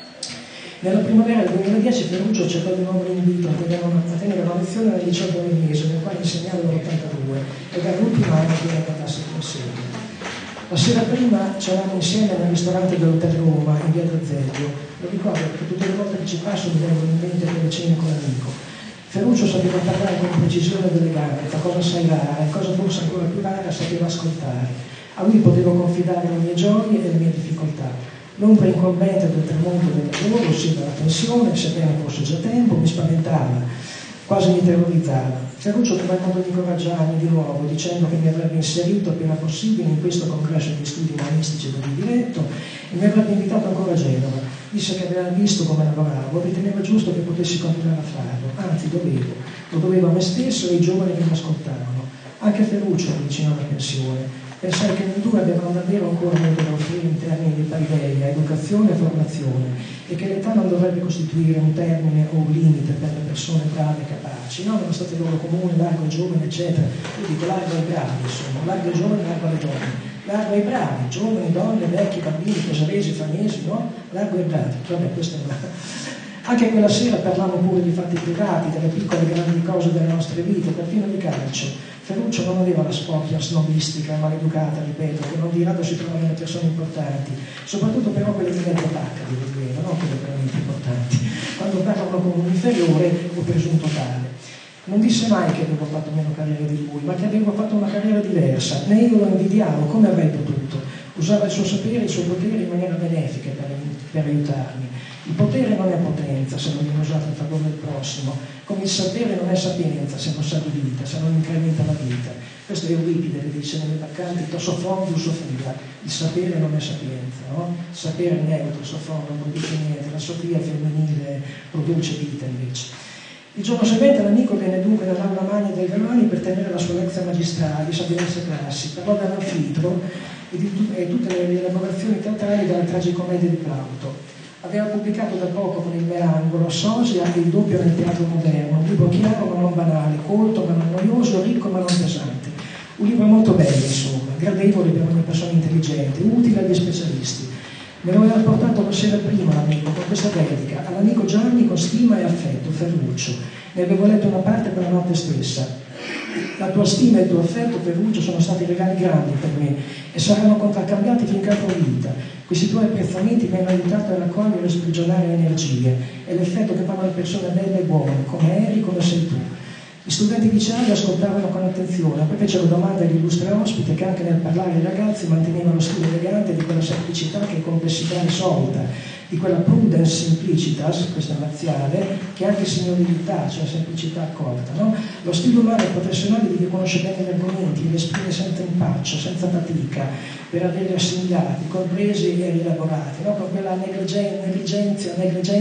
Nella primavera del 2010 Ferruccio accettò di nuovo l'invito a tenere una lezione nel liceo bolognese, nel quale insegnava nell'82, ed era l'ultimo anno che era andasse in serie. La sera prima c'eravamo insieme nel ristorante dell'Hotel Roma, in via d'Azeglio. Lo ricordo perché tutte le volte che ci passo mi vengono in mente quelle cene con l'amico. Ferruccio sapeva parlare con precisione ed eleganza, cosa assai rara, e cosa forse ancora più rara, sapeva ascoltare. A lui potevo confidare le mie gioie e le mie difficoltà. L'ombra incombente del tramonto del lavoro, ossia della pensione, sebbene fosse già tempo, mi spaventava, quasi mi terrorizzava. Ferruccio trovò il modo di incoraggiarmi di nuovo, dicendo che mi avrebbe inserito appena possibile in questo congresso di studi umanistici dove diretto e mi avrebbe invitato ancora a Genova. Disse che aveva visto come lavoravo, riteneva giusto che potessi continuare a farlo, anzi lo dovevo a me stesso e ai giovani che mi ascoltavano. Anche Ferruccio era vicino alla pensione. Pensai che noi due avevano davvero ancora molto da offrire in termini di paideia, educazione e formazione, e che l'età non dovrebbe costituire un termine o un limite per le persone brave e capaci, no? Nonostante il loro comune, largo ai giovani, eccetera. Io dico largo ai bravi, insomma, largo ai giovani, largo alle donne, largo ai bravi, giovani, donne, vecchi, bambini, pesaresi, fagnesi, no? Largo ai bravi. Vabbè, questa è una... Anche quella sera parlavamo pure di fatti privati, delle piccole e grandi cose delle nostre vite, perfino di calcio. Ferruccio non aveva la spocchia snobistica e maleducata, ripeto, che non di rado si trova nelle persone importanti, soprattutto però quelle di mezza pacca, non quelle veramente importanti, quando parlano con un inferiore o presunto tale. Non disse mai che avevo fatto meno carriera di lui, ma che avevo fatto una carriera diversa, né io lo invidiavo, come avrei potuto. Usava il suo sapere e il suo potere in maniera benefica per aiutarmi. Il potere non è potenza se non viene usato in favore del prossimo, come il sapere non è sapienza se non sa di vita, se non incrementa la vita. Questo è Euripide che dice nelle Baccanti, tosofondus sophia, il sapere non è sapienza, no? Il sapere è neutro, sofondo, non produce niente, la sofia femminile produce vita invece. Il giorno seguente l'amico venne dunque dall'aula magna del Veroni per tenere la sua lezione magistrale su diverse classi, parlò dell'anfitro e tutte le elaborazioni teatrali della tragicommedia di Plauto. Aveva pubblicato da poco con il Meangolo Sosia anche il doppio nel teatro moderno, un libro chiaro ma non banale, colto ma non noioso, ricco ma non pesante. Un libro molto bello, insomma, gradevole per ogni persona intelligente, utile agli specialisti. Me lo aveva portato la sera prima l'amico con questa dedica: all'amico Gianni con stima e affetto, Ferruccio. Ne avevo letto una parte quella notte stessa. La tua stima e il tuo affetto, Ferruccio, sono stati regali grandi per me e saranno contraccambiati finché avrò vita. Questi tuoi apprezzamenti mi hanno aiutato a raccogliere e sprigionare energie e l'effetto che fanno le persone belle e buone, come eri, come sei tu. Gli studenti liceali ascoltavano con attenzione, poi fecero domande agli illustri ospiti che anche nel parlare ai ragazzi mantenevano lo stile elegante di quella semplicità che è complessità risolta, di quella prudence simplicitas, questa razziale, che è anche signorilità, cioè semplicità accorta. No? Lo stile umano e professionale di chi conosce bene gli argomenti, li esprime senza impaccio, senza fatica, per averli assimilati, compresi e rielaborati, no? Con quella negligenza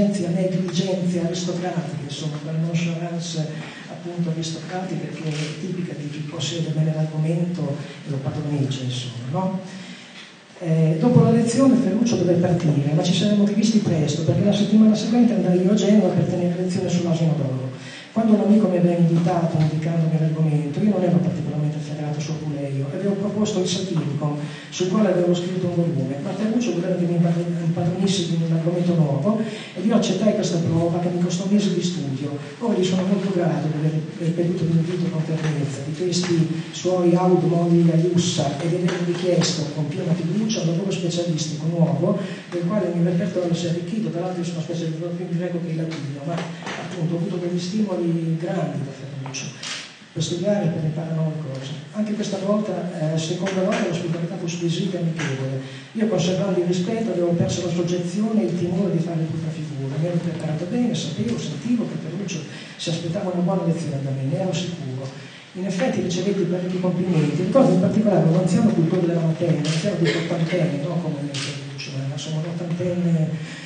aristocratica, insomma, quella nonchalance appunto aristocratica che è tipica di chi possiede bene l'argomento e lo padroneggia, insomma, no? Dopo la lezione Ferruccio doveva partire, ma ci saremmo rivisti presto perché la settimana seguente andai io a Genova per tenere lezione sull'asino d'oro. Quando un amico mi aveva invitato indicandomi l'argomento, io non ero particolarmente ferrato su Apuleio, avevo proposto il Satiricon, sul quale avevo scritto un volume, ma Ferruccio voleva che mi impadronissi di un argomento nuovo ed io accettai questa prova che mi costò mesi di studio. Ora gli sono molto grato di aver ripetuto l'invito con fermezza, di questi suoi aud modi iussa e di aver richiesto con piena fiducia un lavoro specialistico nuovo, del quale il mio repertorio si è arricchito. Tra l'altro io sono una specie di più in greco che in latino, ma appunto ho avuto degli stimoli grandi da Ferruccio per studiare e per imparare nuove cose. Anche questa volta, seconda volta, l'ospitalità fu squisita e amichevole. Io, conservando il rispetto, avevo perso la soggezione e il timore di fare brutta figura. Mi ero preparato bene, sentivo che Ferruccio si aspettava una buona lezione da me, ne ero sicuro. In effetti ricevetti parecchi complimenti, ricordo in particolare un anziano cultore della materia, un anziano di 80 anni, non come me Ferruccio, ma sono 80 anni.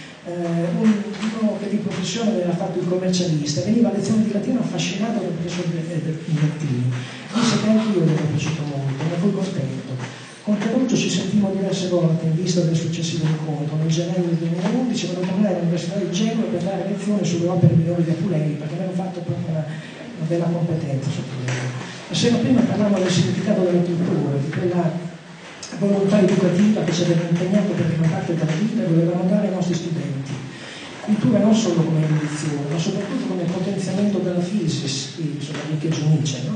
Uno che di professione aveva fatto il commercialista, veniva a lezione di latino affascinato dal professor Bertini. Disse che anche io gli ero piaciuto molto, ne fui contento. Con Ferruccio ci sentimmo diverse volte in vista del successivo incontro. Nel gennaio del 2011 vado a tornare all'Università di Genova per dare lezione sulle opere minori di Apulei, perché avevo fatto proprio una bella competenza su quello. La sera prima parlavamo del significato della cultura, di quella volontà educativa che ci aveva impegnato per una parte della vita e volevamo dare ai nostri studenti. Cultura non solo come erudizione, ma soprattutto come potenziamento della physis, insomma, che Nietzsche, no?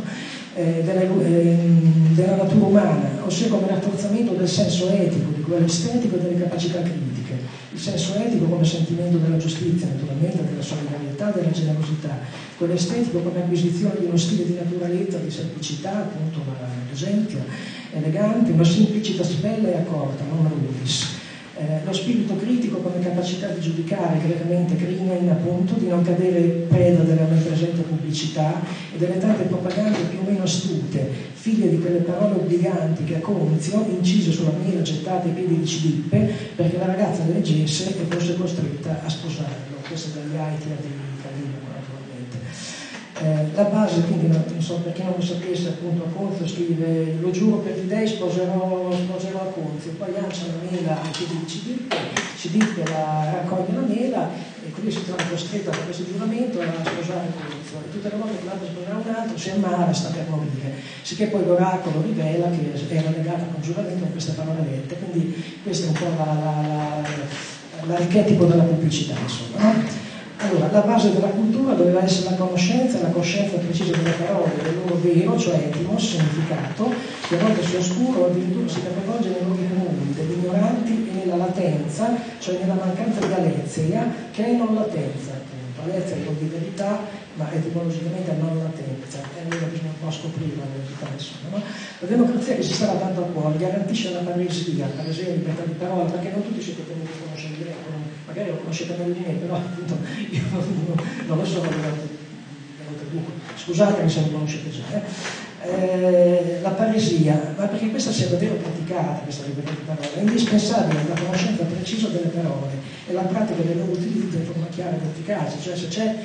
Della natura umana, ossia come rafforzamento del senso etico, di quello estetico e delle capacità critiche. Il senso etico come sentimento della giustizia, naturalmente, della solidarietà, della generosità. Quello estetico come acquisizione di uno stile di naturalezza, di semplicità, appunto, ad esempio, elegante, una semplicità bella e accorta, non rudis. Lo spirito critico come capacità di giudicare, greamente crimen, appunto, di non cadere preda della presente pubblicità e delle tante propagande più o meno astute, figlie di quelle parole obbliganti che a Conzio incise sulla miela gettate ai piedi di Cidippe perché la ragazza le leggesse e fosse costretta a sposarlo. Questo è dagli Aitia di Calino, naturalmente. La base, quindi, non so, per chi non lo sapesse, appunto, a Conzio scrive: lo giuro per gli dei, sposerò a Conzio, poi lancia la mela ai piedi di Cidippe la raccoglie la mela e quindi si trova costretta da questo giuramento a sposare Conzio, e tutte le volte che l'altro sposerà un altro si ammala, sta per morire, sicché poi l'oracolo rivela che era legata con giuramento a queste parole dette. Quindi questo è un po' l'archetipo della pubblicità, insomma, no? Allora, la base della cultura doveva essere la conoscenza precisa delle parole, del loro vero, cioè etimos, significato, che a volte si oscura o addirittura si capovolge nei luoghi comuni, degli ignoranti, e nella latenza, cioè nella mancanza di alezia, che è non latenza, appunto. Alezia è di verità, ma etimologicamente è non latenza, e allora bisogna un po' scoprire la verità, insomma, no? La democrazia che si stava tanto a cuore garantisce la paresia, libertà di parola, perché non tutti siete tenuti a conoscere il greco, magari lo conoscete meglio di me, però appunto io non lo so, scusatemi se non conoscete già. La paresia, ma perché questa sia davvero praticata, questa libertà di parola, è indispensabile la conoscenza precisa delle parole e la pratica del loro utilizzo in forma chiara ed efficace, cioè se c'è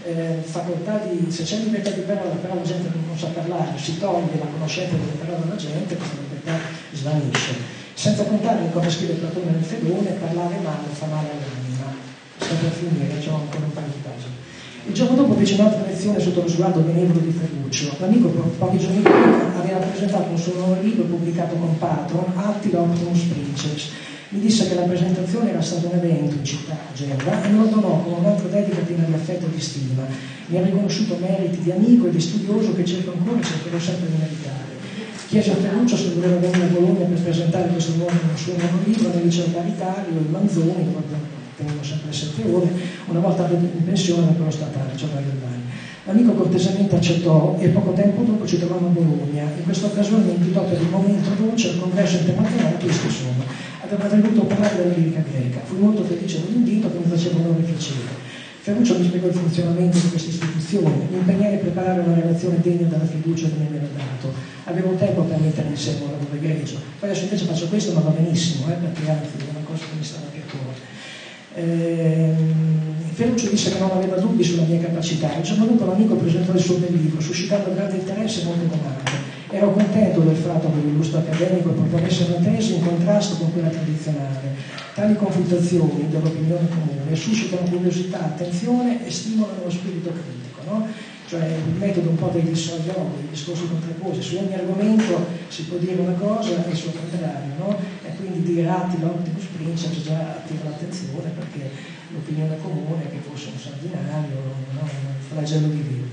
se c'è libertà di parola, però la gente non sa parlare, si toglie la conoscenza delle parole alla gente, questa libertà svanisce. Senza contare, come scrive Platone nel Fedone, parlare male fa male all'anima. Sto per finire, c'ho ancora un paio di pagine. Il giorno dopo fece un'altra lezione sotto lo sguardo benevolo di Ferruccio. L'amico pochi giorni prima aveva presentato un suo nuovo libro pubblicato con Patron, Attila Optimus Princeps. Mi disse che la presentazione era stato un evento in città, a Genova, e me lo donò con un'altra dedica piena di affetto e di stima. Mi ha riconosciuto meriti di amico e di studioso che cerco ancora e cercherò sempre di meritare. Chiese a Ferruccio se voleva venire a Bologna per presentare questo suo nuovo libro nel liceo paritario, il Manzoni, dove teniamo sempre 7 ore, una volta in pensione però statale, cioè da Galvani. L'amico cortesemente accettò e poco tempo dopo ci trovammo a Bologna. In questa occasione mi invitò per il momento introduce al congresso internazionale questo insomma. Aveva voluto parlare della lirica greca. Fui molto felice dell'invito che mi faceva onore e piacere. Ferruccio mi spiegò il funzionamento di questa istituzione, mi impegnai a preparare una relazione degna della fiducia che mi aveva dato. Avevo tempo per mettere insieme un lavoro egregio. Poi adesso invece faccio questo, ma va benissimo, perché anzi è una cosa che mi stava più a cuore. Ferruccio disse che non aveva dubbi sulla mia capacità. Il giorno dopo l'amico presentò il suo bel libro, suscitando grande interesse e molte domande. Ero contento del fatto che l'illustro accademico proponesse una tesi in contrasto con quella tradizionale. Tali confutazioni dell'opinione comune suscitano curiosità, attenzione e stimolano lo spirito critico, no? Cioè il metodo un po' dei dissociologi, i discorsi contrapposti. Su ogni argomento si può dire una cosa e il suo contrario, no? E quindi dire Attila Optimus Princeps già attira l'attenzione perché l'opinione comune è che fosse un sanguinario, no? Un flagello divino.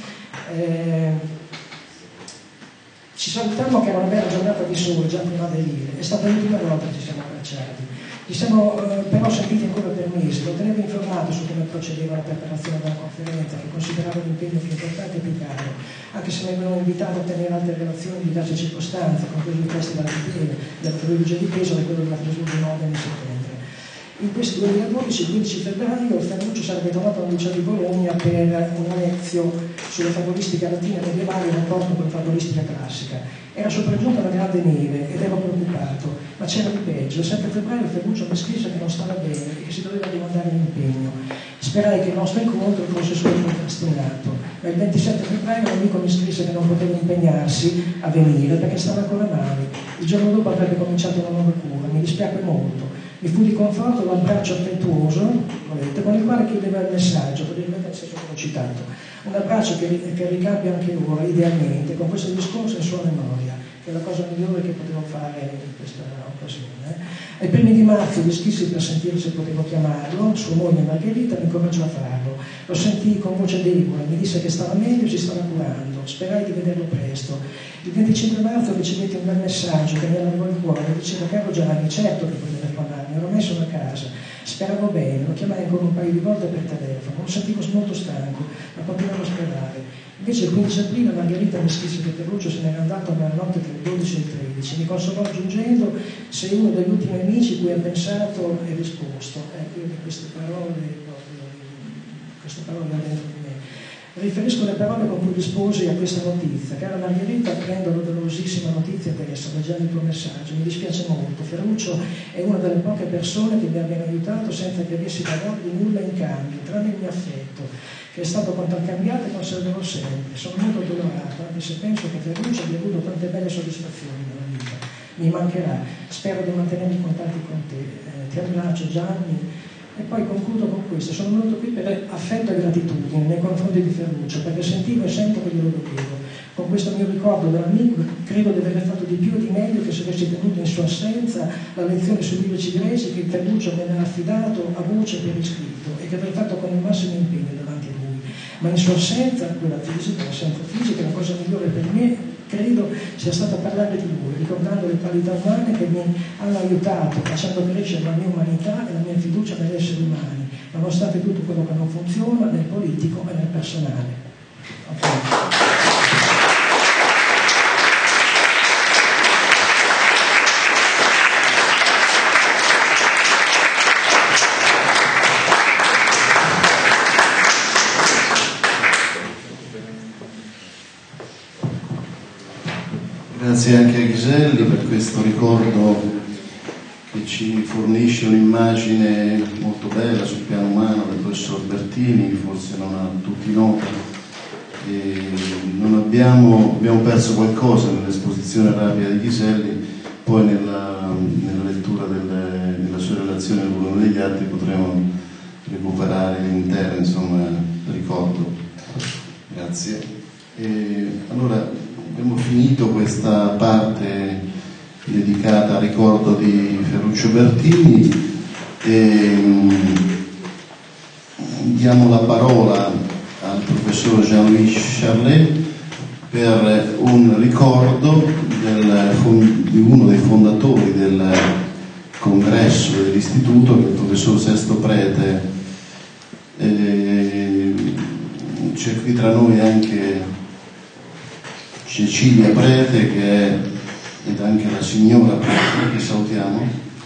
Ci salutiamo che era una bella giornata di sole già prima di venire, è stata l'ultima volta che ci siamo abbracciati. Ci siamo però sentiti ancora per mesi, lo tenevo informato su come procedeva la preparazione della conferenza, che consideravo l'impegno più importante e più caro, anche se mi avevano invitato a tenere altre relazioni in diverse circostanze, compreso il Festival di Pieve, della trilogia di Pesaro e quello della Fresura di Nord di settembre. In questi 2012, il 15 febbraio, Ferruccio sarebbe tornato al liceo di Bologna per una lezione sulla favolistica latina medievale in rapporto con la favolistica classica. Era sopraggiunta la grande neve ed ero preoccupato, ma c'era di peggio. Il 7 febbraio Ferruccio mi scrisse che non stava bene e che si doveva rimandare l'impegno. Sperai che il nostro incontro fosse solo procrastinato, ma il 27 febbraio l'amico mi scrisse che non poteva impegnarsi a venire perché stava ancora male. Il giorno dopo avrebbe cominciato una nuova cura, mi dispiacque molto. Mi fu di conforto l'abbraccio affettuoso, con il quale chiudeva il messaggio, potrebbe essere solo citato. Un abbraccio che ricambia anche ora, idealmente, con questo discorso in sua memoria, che è la cosa migliore che potevo fare in questa occasione. Ai primi di marzo gli scrissi per sentire se potevo chiamarlo, sua moglie Margherita mi incoraggiò a farlo. Lo sentii con voce debole, mi disse che stava meglio e si stava curando, sperai di vederlo presto. Il 25 marzo ricevetti un bel messaggio che mi arrivò il cuore, diceva: caro Gianni, certo che puoi telefonarmi, ero messo a casa, speravo bene, lo chiamai ancora un paio di volte per telefono, lo sentivo molto stanco, ma continuavo a sperare. Invece il 15 aprile Margherita mi scrisse che Ferruccio se n'era andato nella notte tra il 12 e il 13, mi consolò aggiungendo: sei uno degli ultimi amici cui ha pensato e risposto. Io di queste parole ho dentro di me. Riferisco le parole con cui risposi a questa notizia. Cara Margherita, prendo la dolorosissima notizia adesso, leggendo il tuo messaggio. Mi dispiace molto. Ferruccio è una delle poche persone che mi abbiano aiutato senza che avessi pagato di nulla in cambio, tranne il mio affetto, che è stato contraccambiato e conserverò sempre. Sono molto addolorato, anche se penso che Ferruccio abbia avuto tante belle soddisfazioni nella vita. Mi mancherà. Spero di mantenere i contatti con te. Ti abbraccio, Gianni. E poi concludo con questo: sono venuto qui per affetto e gratitudine nei confronti di Ferruccio, perché sentivo e sento che glielo dovevo. Con questo mio ricordo dell'amico credo di aver fatto di più e di meglio che se avessi tenuto in sua assenza la lezione sui libri cigresi che Ferruccio me ne ha affidato a voce per iscritto e che avrei fatto con il massimo impegno davanti a lui. Ma in sua assenza, quella fisica, l'assenza fisica, la cosa migliore per me credo sia stata parlare di lui, ricordando le qualità umane che mi hanno aiutato, facendo crescere la mia umanità e la mia fiducia negli esseri umani, nonostante tutto quello che non funziona nel politico e nel personale. Okay. Grazie anche a Ghiselli per questo ricordo che ci fornisce un'immagine molto bella sul piano umano del professor Bertini, forse non a tutti nota. Abbiamo perso qualcosa nell'esposizione rapida di Ghiselli, poi nella lettura della sua relazione al volume degli atti potremo recuperare l'intero ricordo. Grazie. Allora, abbiamo finito questa parte dedicata al ricordo di Ferruccio Bertini. Diamo la parola al professor Jean-Louis Charlet per un ricordo di uno dei fondatori del congresso dell'istituto, che è il professor Sesto Prete. C'è qui tra noi anche Cecilia Prete, ed anche la signora Prete, che salutiamo.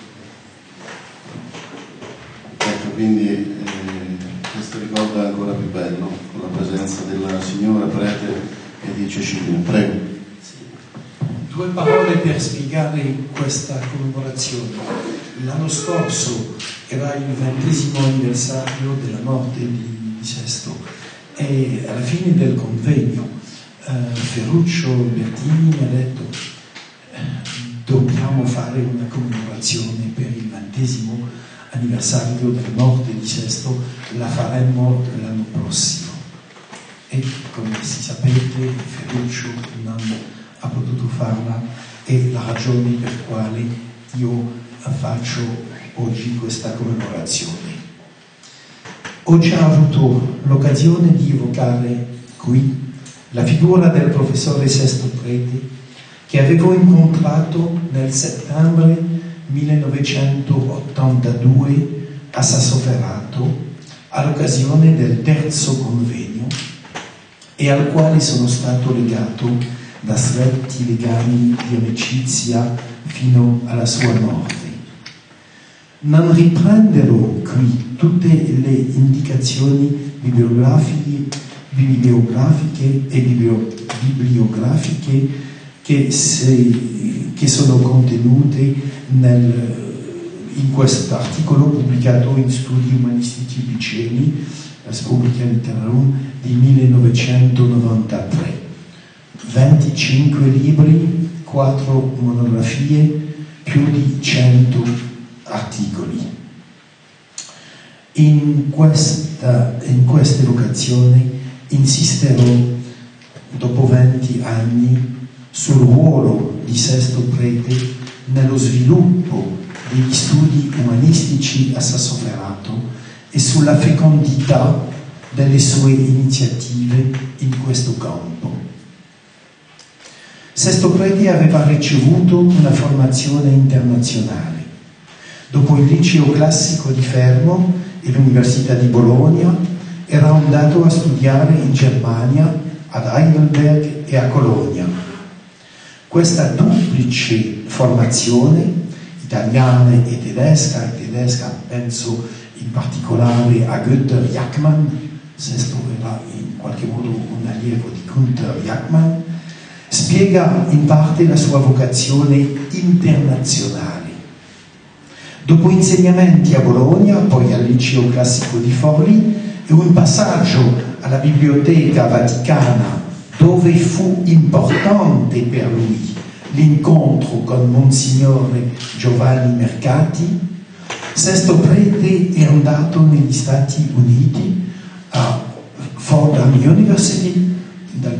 Ecco, quindi questo ricordo è ancora più bello, con la presenza della signora Prete e di Cecilia. Prego. Due parole per spiegare questa commemorazione. L'anno scorso era il 20° anniversario della morte di Sesto, e alla fine del convegno Ferruccio Bertini mi ha detto dobbiamo fare una commemorazione per il 20° anniversario della morte di Sesto, la faremo l'anno prossimo. E come si sapete Ferruccio non ha potuto farla, e la ragione per quale io faccio oggi questa commemorazione. Oggi ho avuto l'occasione di evocare qui la figura del professore Sesto Prete, che avevo incontrato nel settembre 1982 a Sassoferrato all'occasione del terzo convegno, e al quale sono stato legato da stretti legami di amicizia fino alla sua morte. Non riprenderò qui tutte le indicazioni bibliografiche e bibliografiche che sono contenute in questo articolo pubblicato in Studi Umanistici Piceni, Respublica Literarum, di 1993. 25 libri, 4 monografie, più di 100 articoli. In questa evocazione insisterò, dopo 20 anni, sul ruolo di Sesto Prete nello sviluppo degli studi umanistici a Sassoferrato e sulla fecondità delle sue iniziative in questo campo. Sesto Prete aveva ricevuto una formazione internazionale. Dopo il liceo classico di Fermo e l'Università di Bologna, era andato a studiare in Germania, ad Heidelberg e a Colonia. Questa duplice formazione, italiana e tedesca penso in particolare a Günther Jachmann, Sesto era in qualche modo un allievo di Günther Jachmann, spiega in parte la sua vocazione internazionale. Dopo insegnamenti a Bologna, poi al liceo classico di Forlì e un passaggio alla Biblioteca Vaticana, dove fu importante per lui l'incontro con Monsignore Giovanni Mercati, Sesto Prete è andato negli Stati Uniti a Fordham University dal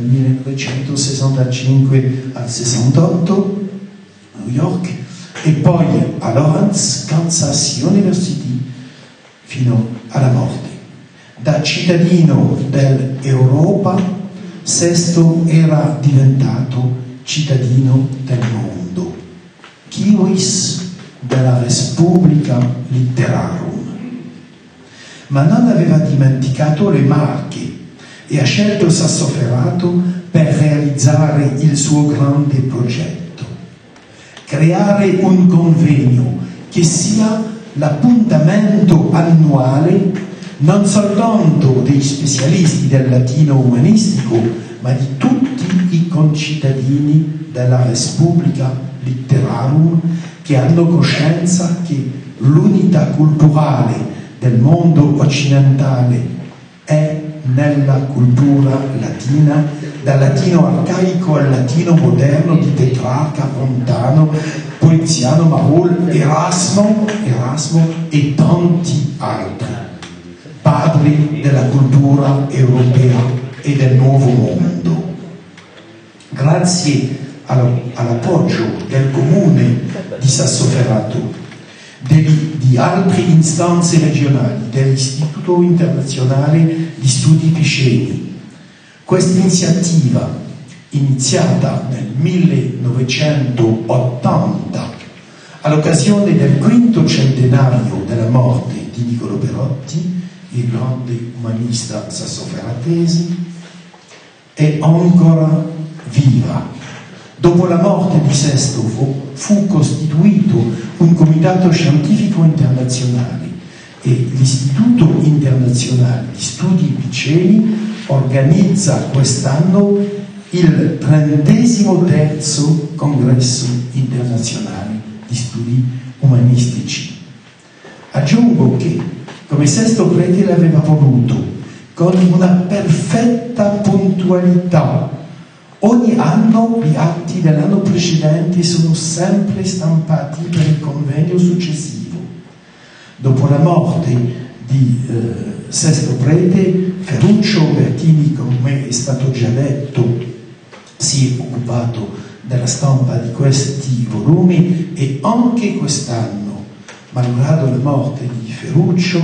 1965 al 68, New York, e poi a Lawrence, Kansas University fino alla morte. Da cittadino dell'Europa, Sesto era diventato cittadino del mondo, civis della Respublica Literarum. Ma non aveva dimenticato le Marche e ha scelto Sassoferrato per realizzare il suo grande progetto: creare un convegno che sia l'appuntamento annuale non soltanto dei specialisti del latino umanistico, ma di tutti i concittadini della Respublica Literarum, che hanno coscienza che l'unità culturale del mondo occidentale è nella cultura latina, dal latino arcaico al latino moderno di Petrarca, Fontano, Poliziano, Marolles, Erasmo e tanti altri, padri della cultura europea e del nuovo mondo. Grazie all'appoggio del comune di Sassoferrato, di altre istanze regionali, dell'Istituto Internazionale di Studi Piceni. Questa iniziativa, iniziata nel 1980 all'occasione del quinto centenario della morte di Niccolò Perotti, il grande umanista sassoferratese, è ancora viva. Dopo la morte di Sesto fu costituito un comitato scientifico internazionale e l'Istituto Internazionale di Studi Piceni organizza quest'anno il 33° congresso internazionale di studi umanistici. Aggiungo che, come Sesto Prete l'aveva voluto, con una perfetta puntualità, ogni anno gli atti dell'anno precedente sono sempre stampati per il convegno successivo. Dopo la morte di Sesto Prete, Ferruccio Bertini, come è stato già detto, si è occupato della stampa di questi volumi e anche quest'anno, malgrado la morte di Ferruccio,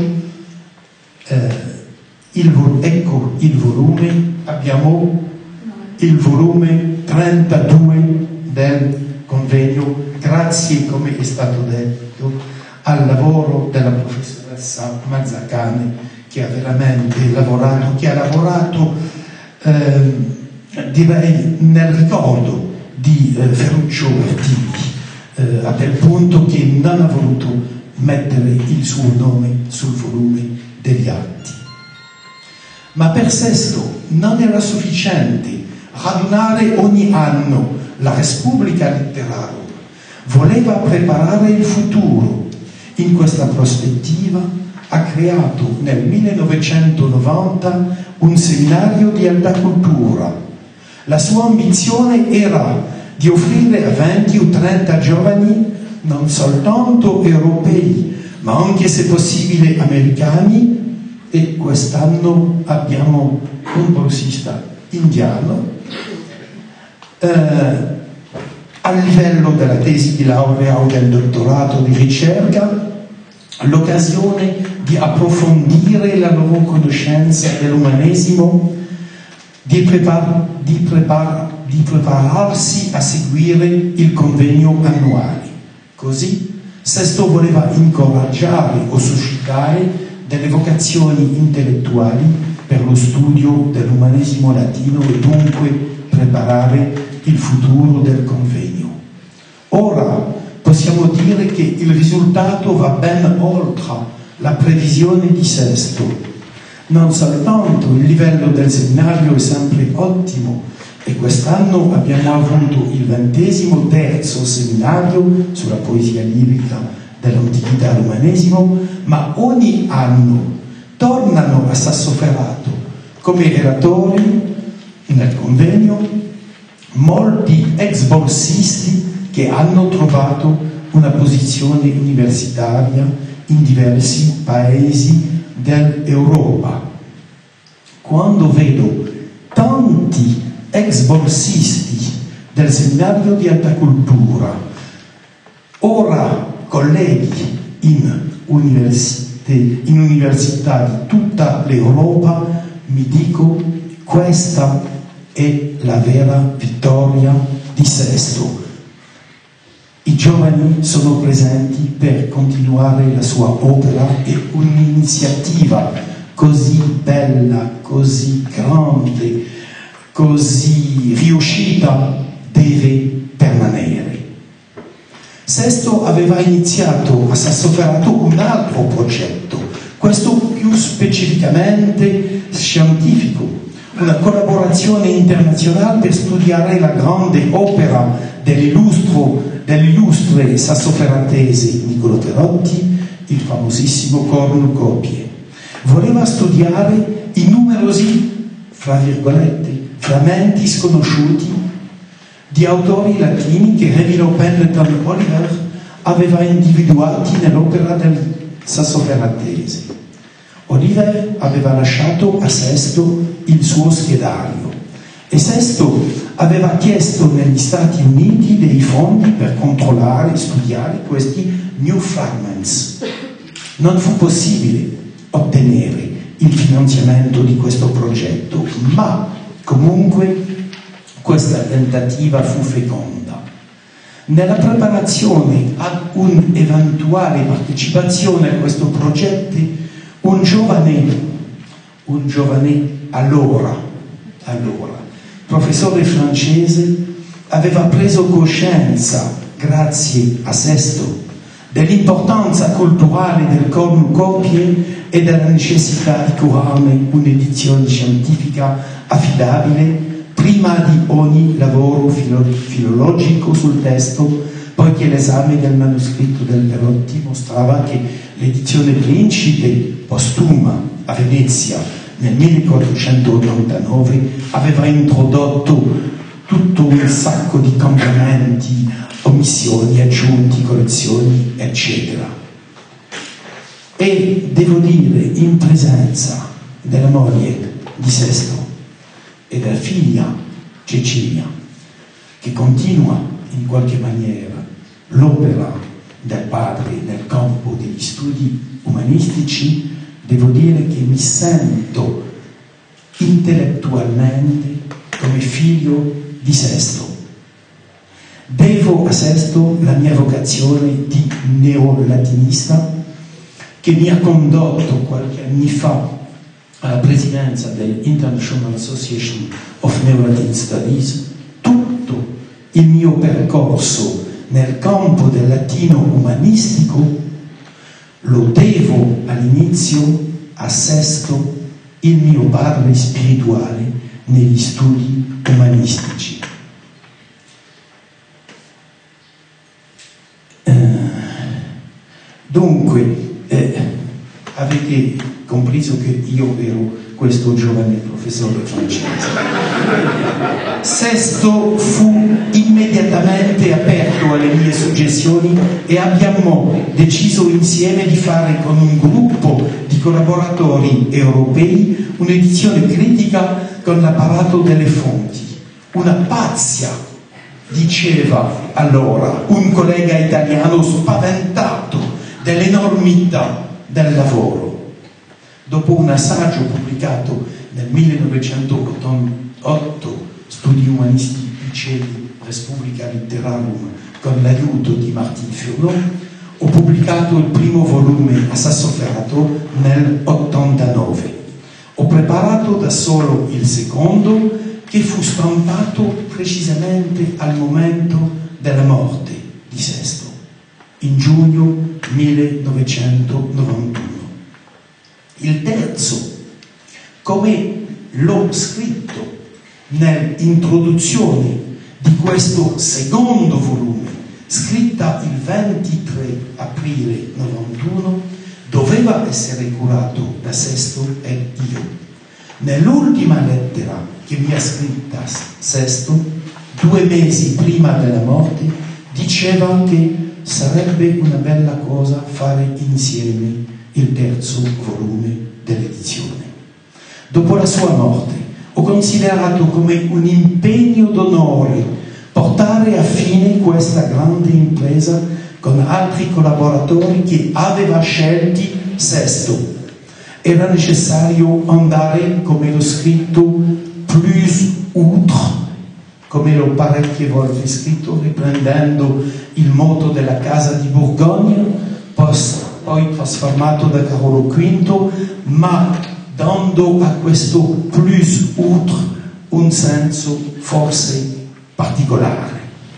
ecco il volume, abbiamo il volume 32 del convegno, grazie, come è stato detto, al lavoro della professoressa Mazzacane, che ha veramente lavorato, direi nel ricordo di Ferruccio Bertini, a tal punto che non ha voluto mettere il suo nome sul volume degli atti. Ma per Sesto non era sufficiente radunare ogni anno la Repubblica Letteraria, voleva preparare il futuro. In questa prospettiva ha creato nel 1990 un seminario di alta cultura. La sua ambizione era di offrire a 20 o 30 giovani, non soltanto europei, ma anche se possibile americani, e quest'anno abbiamo un borsista indiano, a livello della tesi di laurea o del dottorato di ricerca, l'occasione di approfondire la loro conoscenza dell'umanesimo, di prepararsi a seguire il convegno annuale. Così Sesto voleva incoraggiare o suscitare delle vocazioni intellettuali per lo studio dell'umanesimo latino e dunque preparare il futuro del convegno. Ora possiamo dire che il risultato va ben oltre la previsione di Sesto. Non soltanto il livello del seminario è sempre ottimo, e quest'anno abbiamo avuto il 23° seminario sulla poesia lirica dell'antichità all'umanesimo, ma ogni anno tornano a Sassoferrato come relatori nel convegno molti ex borsisti che hanno trovato una posizione universitaria in diversi paesi dell'Europa. Quando vedo tanti ex borsisti del seminario di alta cultura, ora colleghi in università di tutta l'Europa, mi dico: questa è la vera vittoria di Sesto. I giovani sono presenti per continuare la sua opera e un'iniziativa così bella, così grande, così riuscita deve permanere. Sesto aveva iniziato a Sassoferrato un altro progetto, questo più specificamente scientifico, una collaborazione internazionale per studiare la grande opera dell'illustre sassoferratese Niccolò Perotti, il famosissimo cornucopie. Voleva studiare i numerosi, fra virgolette, frammenti sconosciuti di autori latini che Remilo Pendleton Oliver aveva individuati nell'opera del sassoferratese. Oliver aveva lasciato a Sesto il suo schedario e Sesto aveva chiesto negli Stati Uniti dei fondi per controllare e studiare questi new fragments. Non fu possibile ottenere il finanziamento di questo progetto, ma comunque questa tentativa fu feconda. Nella preparazione ad un'eventuale partecipazione a questo progetto, un giovane allora, professore francese, aveva preso coscienza, grazie a Sesto, dell'importanza culturale del cornucopie e della necessità di curarne un'edizione scientifica affidabile prima di ogni lavoro filologico sul testo, poiché l'esame del manoscritto del Perotti mostrava che l'edizione Principe postuma a Venezia nel 1489 aveva introdotto tutto un sacco di complementi, omissioni, aggiunti, correzioni, eccetera. E devo dire, in presenza della moglie di Sesto e della figlia Cecilia, che continua in qualche maniera l'opera del padre nel campo degli studi umanistici, devo dire che mi sento intellettualmente come figlio di Sesto. Devo a Sesto la mia vocazione di neolatinista che mi ha condotto qualche anni fa alla presidenza dell'International Association of Neo-Latin Studies. Tutto il mio percorso nel campo del latino umanistico lo devo all'inizio a Sesto, il mio padre spirituale negli studi umanistici. Dunque, avete compreso che io ero questo giovane professore francese. Sesto fu immediatamente aperto alle mie suggestioni e abbiamo deciso insieme di fare con un gruppo di collaboratori europei un'edizione critica con l'apparato delle fonti. Una pazzia, diceva allora un collega italiano spaventato dell'enormità del lavoro. Dopo un assaggio pubblicato nel 1988, Studi umanistici Res Publica Literarum, con l'aiuto di Martin Furneaux, ho pubblicato il primo volume a Sassoferrato nel 89. Ho preparato da solo il secondo, che fu stampato precisamente al momento della morte di Sesto, in giugno 1991. Il terzo, come l'ho scritto nell'introduzione di questo secondo volume, scritta il 23 aprile 91, doveva essere curato da Sesto e io. Nell'ultima lettera che mi ha scritta Sesto, 2 mesi prima della morte, diceva che sarebbe una bella cosa fare insieme il terzo volume dell'edizione. Dopo la sua morte ho considerato come un impegno d'onore portare a fine questa grande impresa con altri collaboratori che aveva scelti Sesto. Era necessario andare, come l'ho scritto, plus outre, come l'ho parecchie volte scritto, riprendendo il motto della Casa di Borgogna, poi trasformato da Carolo V, ma dando a questo plus outre un senso forse particolare.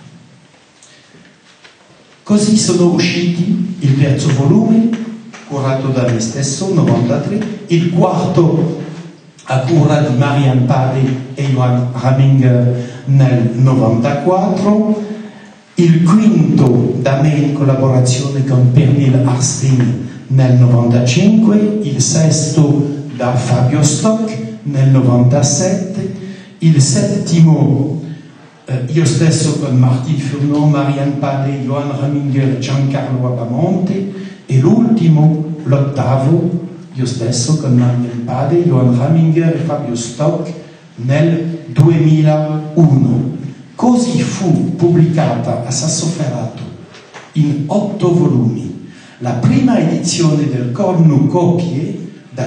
Così sono usciti il terzo volume, curato da me stesso, 93, il quarto a cura di Marian Pade e Johan Raminger nel 94, il quinto da me in collaborazione con Pernil Arstin nel 95, il sesto da Fabio Stock nel 97, il settimo io stesso con Martin Furneaux, Marian Pade, Johan Raminger e Giancarlo Abamonte, e l'ultimo, l'ottavo, io stesso con Marian Pade, Johan Raminger e Fabio Stock nel 2001. Così fu pubblicata a Sassoferrato in 8 volumi la prima edizione del Cornucopie dal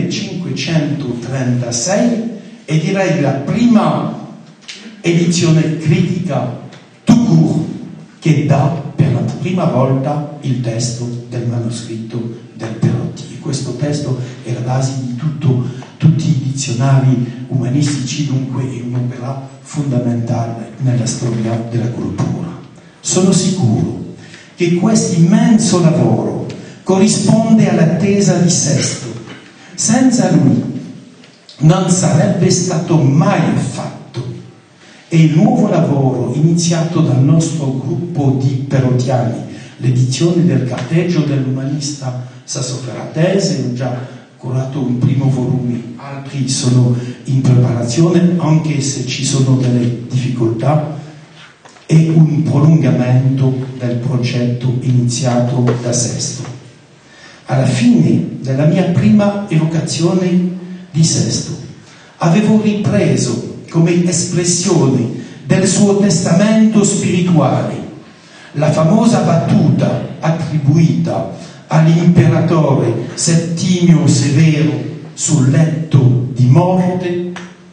1536 e direi la prima edizione critica tout court che dà per la prima volta il testo del manoscritto del Perotti. Questo testo è la base di tutti i dizionari umanistici, dunque è un'opera fondamentale nella storia della cultura. Sono sicuro che questo immenso lavoro corrisponde all'attesa di Sesto. Senza lui non sarebbe stato mai fatto. E il nuovo lavoro iniziato dal nostro gruppo di perottiani, l'edizione del carteggio dell'umanista sassoferratese, ho già curato un primo volume, altri sono in preparazione, anche se ci sono delle difficoltà, è un prolungamento del progetto iniziato da Sesto. Alla fine della mia prima evocazione di Sesto, avevo ripreso come espressione del suo testamento spirituale la famosa battuta attribuita all'imperatore Settimio Severo sul letto di morte: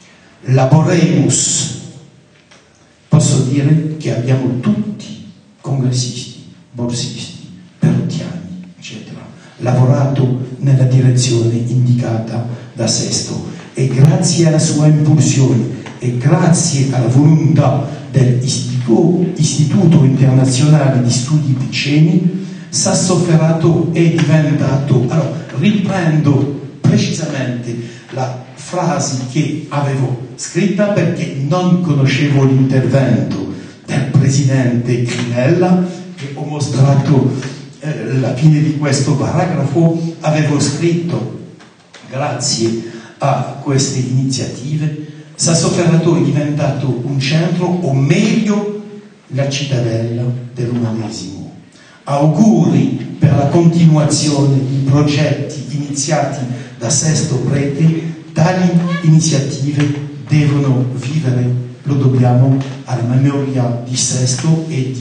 laboremus. Posso dire che abbiamo tutti, congressisti, borsisti, perottiani, eccetera, lavorato nella direzione indicata da Sesto, e grazie alla sua impulsione e grazie alla volontà dell'Istituto Internazionale di Studi Piceni, Sassoferrato è diventato... Allora, riprendo precisamente la frase che avevo scritta perché non conoscevo l'intervento del presidente Crinella, che ho mostrato alla fine di questo paragrafo. Avevo scritto: grazie a queste iniziative Sassoferrato è diventato un centro, o meglio la cittadella dell'umanesimo. Auguri per la continuazione di progetti iniziati da Sesto Prete. Tali iniziative devono vivere, lo dobbiamo alla memoria di Sesto e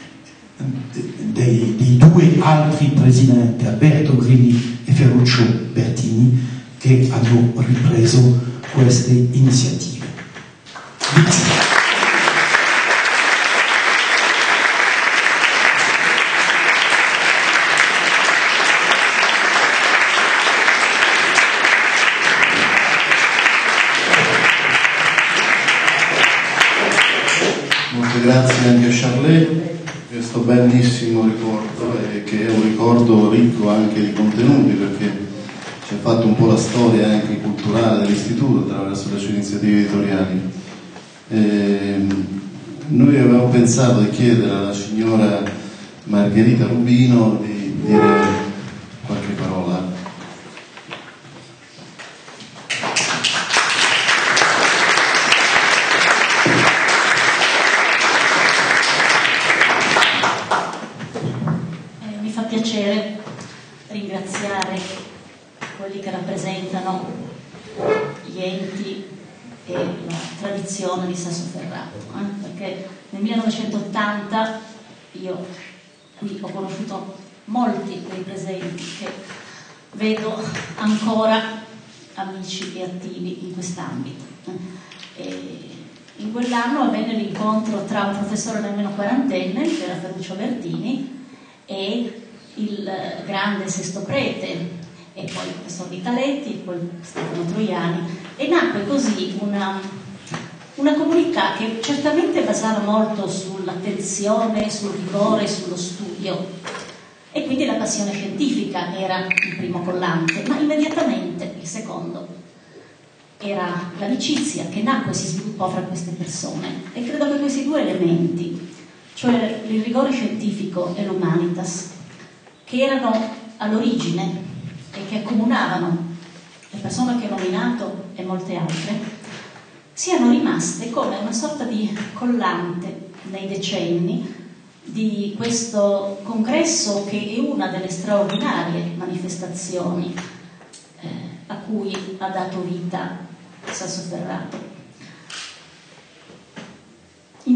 dei due altri presidenti, Alberto Grilli e Ferruccio Bertini, che hanno ripreso queste iniziative. Molte grazie anche a Charlet per questo bellissimo ricordo, che è un ricordo ricco anche di contenuti, perché ci ha fatto un po' la storia anche culturale dell'istituto attraverso le sue iniziative editoriali. Noi avevamo pensato di chiedere alla signora Margherita Rubino di dire qualche parola. Mi fa piacere ringraziare quelli che rappresentano gli enti e la tradizione di Sassoferrato, perché nel 1980 io qui ho conosciuto molti dei presenti che vedo ancora amici e attivi in quest'ambito. In quell'anno avvenne l'incontro tra un professore nemmeno quarantenne, che era Ferruccio Bertini, e il grande Sesto Prete, e poi il professor Vitaletti, e poi Stefano Troiani, e nacque così una comunità che certamente basava molto sull'attenzione, sul rigore, sullo studio, e quindi la passione scientifica era il primo collante, ma immediatamente il secondo era l'amicizia che nacque e si sviluppò fra queste persone. E credo che questi due elementi, cioè il rigore scientifico e l'humanitas, che erano all'origine e che accomunavano le persone che ho nominato e molte altre, siano rimaste come una sorta di collante nei decenni di questo congresso, che è una delle straordinarie manifestazioni a cui ha dato vita Sassoferrato.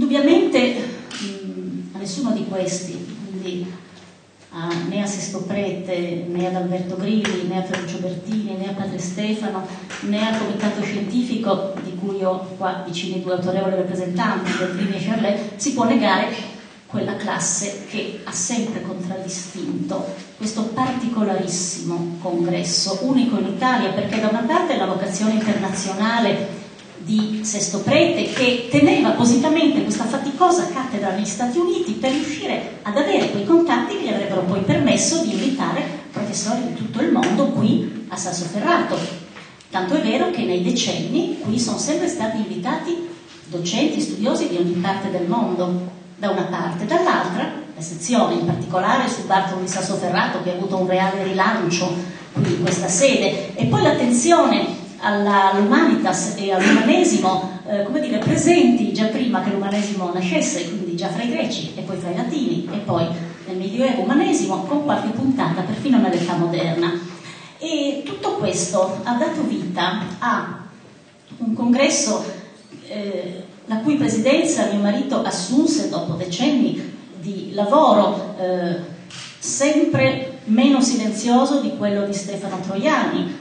Indubbiamente a nessuno di questi, quindi né a Sesto Prete, né ad Alberto Grilli, né a Ferruccio Bertini, né a Padre Stefano, né al comitato scientifico, di cui ho qua vicini due autorevoli rappresentanti, Bertini e Charlet, si può negare quella classe che ha sempre contraddistinto questo particolarissimo congresso, unico in Italia, perché da una parte la vocazione internazionale di Sesto Prete, che teneva appositamente questa faticosa cattedra negli Stati Uniti per riuscire ad avere quei contatti che gli avrebbero poi permesso di invitare professori di tutto il mondo qui a Sassoferrato. Tanto è vero che nei decenni qui sono sempre stati invitati docenti, studiosi di ogni parte del mondo, da una parte, dall'altra le sezioni, in particolare su Bartolo di Sassoferrato, che ha avuto un reale rilancio qui in questa sede, e poi l'attenzione all'Humanitas e all'umanesimo, presenti già prima che l'umanesimo nascesse, quindi già fra i greci e poi fra i latini e poi nel Medioevo umanesimo, con qualche puntata perfino nell'età moderna. E tutto questo ha dato vita a un congresso la cui presidenza mio marito assunse dopo decenni di lavoro sempre meno silenzioso di quello di Stefano Troiani.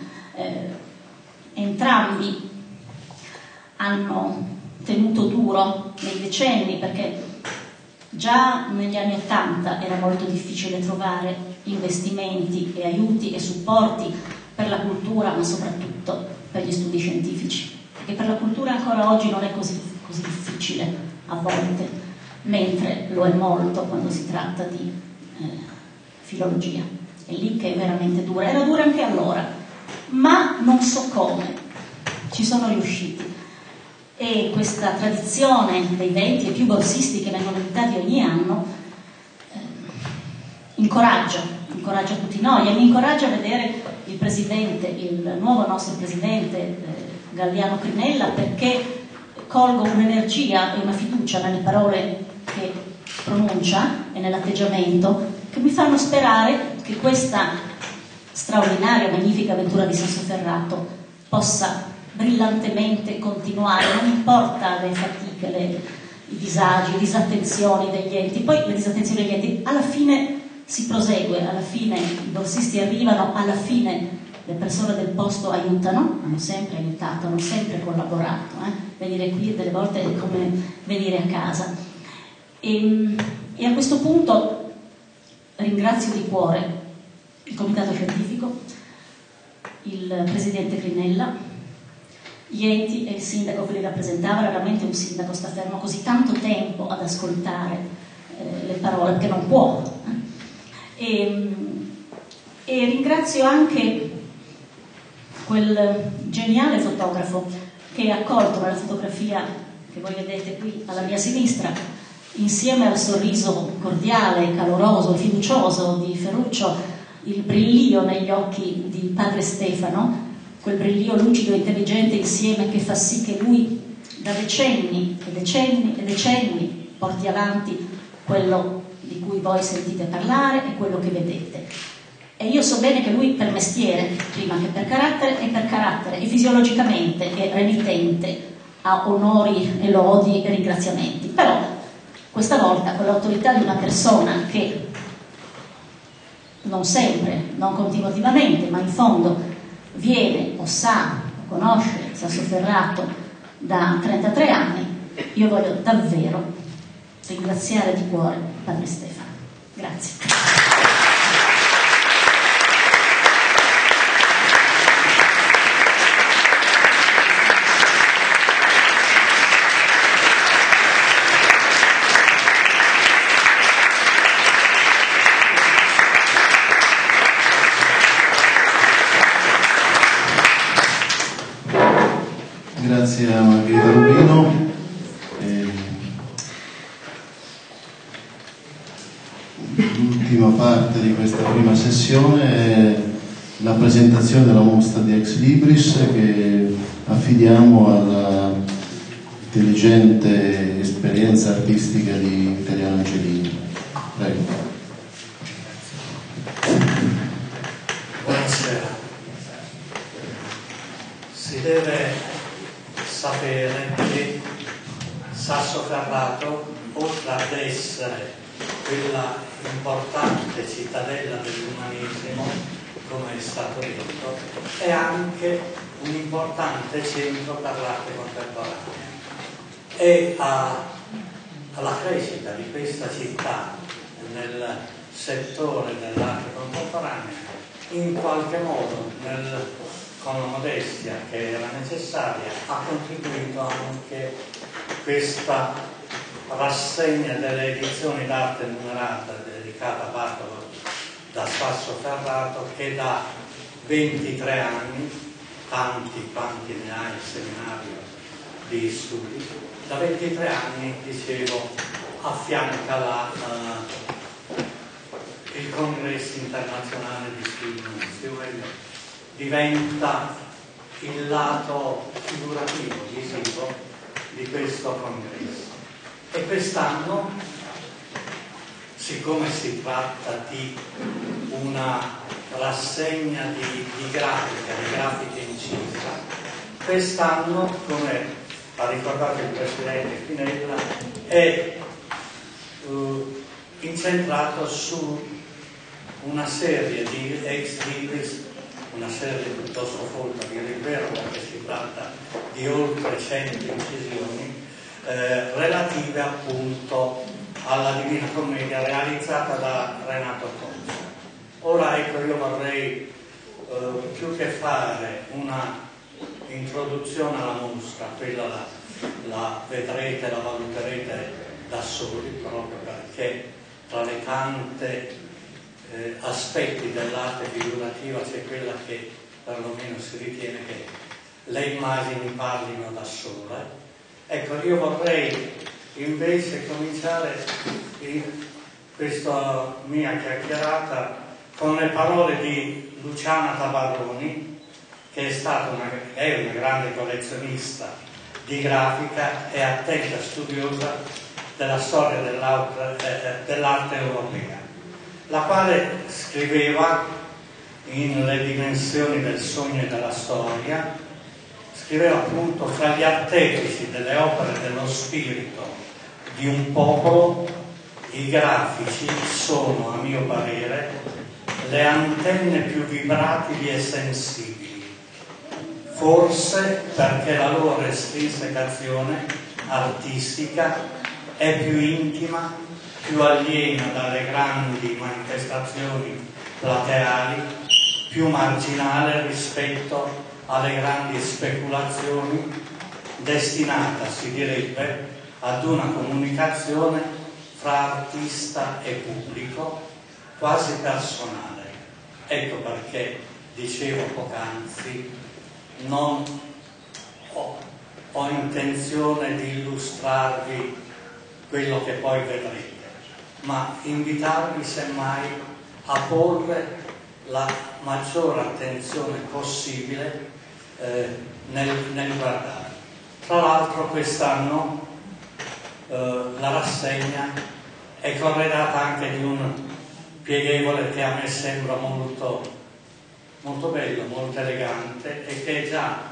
Entrambi hanno tenuto duro nei decenni, perché già negli anni '80 era molto difficile trovare investimenti e aiuti e supporti per la cultura, ma soprattutto per gli studi scientifici, perché per la cultura ancora oggi non è così difficile a volte, mentre lo è molto quando si tratta di filologia. È lì che è veramente dura, era dura anche allora, ma non so come ci sono riusciti. E questa tradizione dei 20 e più borsisti che vengono invitati ogni anno incoraggia tutti noi, e mi incoraggia a vedere il presidente, il nuovo nostro presidente Galliano Crinella, perché colgo un'energia e una fiducia nelle parole che pronuncia e nell'atteggiamento, che mi fanno sperare che questa straordinaria, magnifica avventura di Sassoferrato possa brillantemente continuare, non importa le fatiche, i disagi, le disattenzioni degli enti. Poi le disattenzioni degli enti, alla fine si prosegue, alla fine i borsisti arrivano, alla fine le persone del posto aiutano, hanno sempre aiutato, hanno sempre collaborato. Venire qui delle volte è come venire a casa. E a questo punto ringrazio di cuore il comitato scientifico, il presidente Crinella, gli enti e il sindaco che li rappresentava. Raramente un sindaco sta fermo così tanto tempo ad ascoltare le parole, perché non può. E ringrazio anche quel geniale fotografo che ha accolto nella fotografia che voi vedete qui alla mia sinistra, insieme al sorriso cordiale, caloroso e fiducioso di Ferruccio, il brillio negli occhi di Padre Stefano, quel brillio lucido e intelligente insieme, che fa sì che lui da decenni e decenni e decenni porti avanti quello di cui voi sentite parlare e quello che vedete. E io so bene che lui per mestiere, prima che per carattere e fisiologicamente è renitente a onori e lodi e ringraziamenti, però questa volta con l'autorità di una persona che non sempre, non continuativamente, ma in fondo viene o sa o conosce Sassoferrato da 33 anni, io voglio davvero ringraziare di cuore Padre Stefano. Grazie. Grazie a Margherita Rubino. L'ultima parte di questa prima sessione è la presentazione della mostra di Ex Libris, che affidiamo alla intelligente esperienza artistica di Italiano Angelini. Prego. Buonasera. Si deve sapere che Sassoferrato ad essere quella importante cittadella dell'umanesimo, come è stato detto, è anche un importante centro per l'arte contemporanea. E alla crescita di questa città nel settore dell'arte contemporanea, in qualche modo, con la modestia che era necessaria, ha contribuito anche questa rassegna delle edizioni d'arte numerata dedicata a Bartolo da Sassoferrato, che da 23 anni, tanti quanti ne ha il seminario di studi, da 23 anni, dicevo, affianca il congresso internazionale di studi Museum, diventa il lato figurativo, visivo di questo congresso. E quest'anno, siccome si tratta di una rassegna di grafica incisa, quest'anno, come ha ricordato il Presidente Pinella, è incentrato su una serie di ex libris, una serie piuttosto folta, dire il vero, perché si tratta di oltre 100 incisioni relative appunto alla Divina Commedia realizzata da Renato Conza. Ora ecco, io vorrei più che fare una introduzione alla mostra, quella la vedrete, la valuterete da soli, proprio perché tra le tante aspetti dell'arte figurativa c'è quella che perlomeno si ritiene che le immagini parlino da sole. Ecco, io vorrei invece cominciare questa mia chiacchierata con le parole di Luciana Tabarroni, che è una grande collezionista di grafica e attenta studiosa della storia dell'arte europea, la quale scriveva in Le dimensioni del sogno e della storia, scriveva appunto: fra gli artefici delle opere dello spirito di un popolo, i grafici sono, a mio parere, le antenne più vibrabili e sensibili, forse perché la loro estrinsecazione artistica è più intima, più aliena dalle grandi manifestazioni plateali, più marginale rispetto alle grandi speculazioni, destinata, si direbbe, ad una comunicazione fra artista e pubblico, quasi personale. Ecco perché dicevo poc'anzi, non ho intenzione di illustrarvi quello che poi vedrete, ma invitarvi semmai a porre la maggiore attenzione possibile nel guardare. Tra l'altro quest'anno la rassegna è corredata anche di un pieghevole che a me sembra molto, molto bello, molto elegante, e che già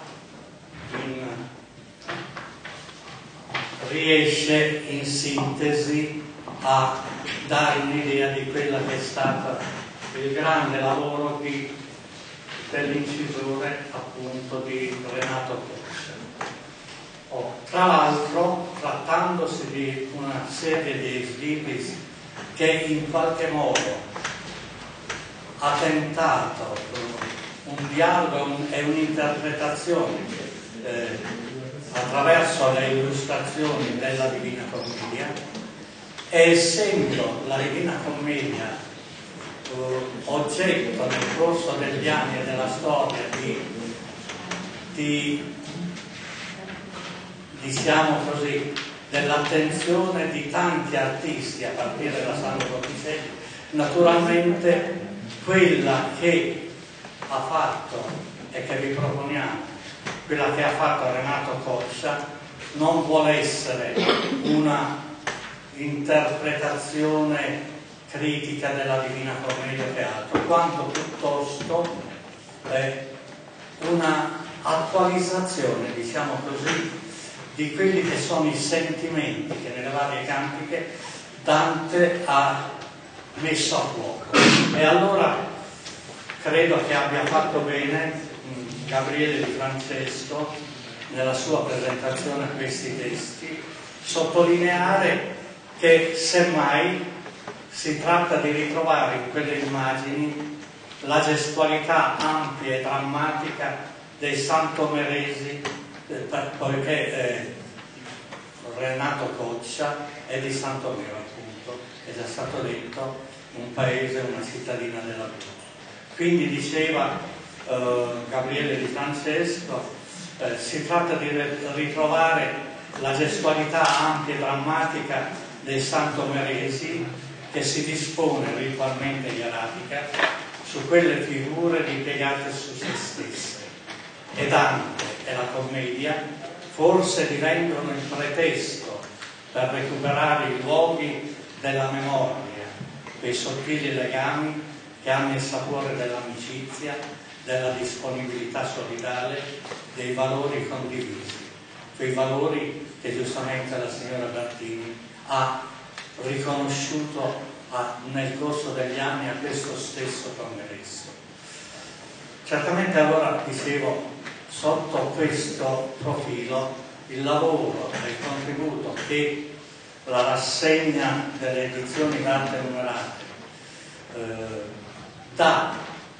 riesce in sintesi a dare un'idea di quella che è stata il grande lavoro dell'incisore appunto di Renato Conza. Tra l'altro, trattandosi di una serie di ex libris che in qualche modo ha tentato un dialogo e un'interpretazione attraverso le illustrazioni della Divina Commedia, e essendo la Divina Commedia oggetto nel corso degli anni e della storia diciamo così, dell'attenzione di tanti artisti a partire da Sandro Botticelli, naturalmente quella che ha fatto e che vi proponiamo, quella che ha fatto Renato Conza, non vuole essere una interpretazione critica della Divina Commedia che altro, quanto piuttosto una attualizzazione, diciamo così, di quelli che sono i sentimenti che nelle varie cantiche Dante ha messo a fuoco. E allora credo che abbia fatto bene Gabriele Di Francesco nella sua presentazione a questi testi sottolineare che semmai si tratta di ritrovare in quelle immagini la gestualità ampia e drammatica dei santomeresi, poiché Renato Coccia è di Santomero, appunto, è già stato detto, un paese, una cittadina della Puglia. Quindi diceva Gabriele Di Francesco, si tratta di ritrovare la gestualità ampia e drammatica dei santomeresi che si dispone ritualmente ieratica su quelle figure ripiegate su se stesse. E Dante e la commedia forse divengono il pretesto per recuperare i luoghi della memoria, quei sottili legami che hanno il sapore dell'amicizia, della disponibilità solidale, dei valori condivisi, quei valori che giustamente la signora Bertini ha riconosciuto nel corso degli anni a questo stesso Tomerese. Certamente allora, dicevo, sotto questo profilo il lavoro e il contributo che la rassegna delle edizioni d'arte numerate dà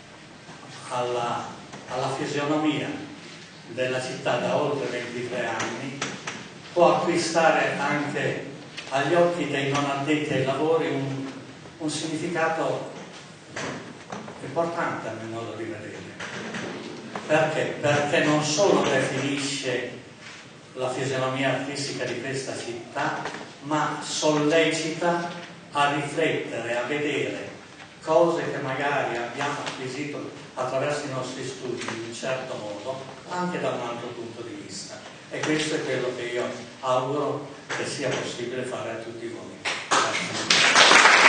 alla fisionomia della città da oltre 23 anni può acquistare anche agli occhi dei non addetti ai lavori un significato importante, a mio modo di vedere. Perché? Perché non solo definisce la fisionomia artistica di questa città, ma sollecita a riflettere, a vedere cose che magari abbiamo acquisito attraverso i nostri studi in un certo modo, anche da un altro punto di vista. E questo è quello che io auguro che sia possibile fare a tutti voi. Grazie.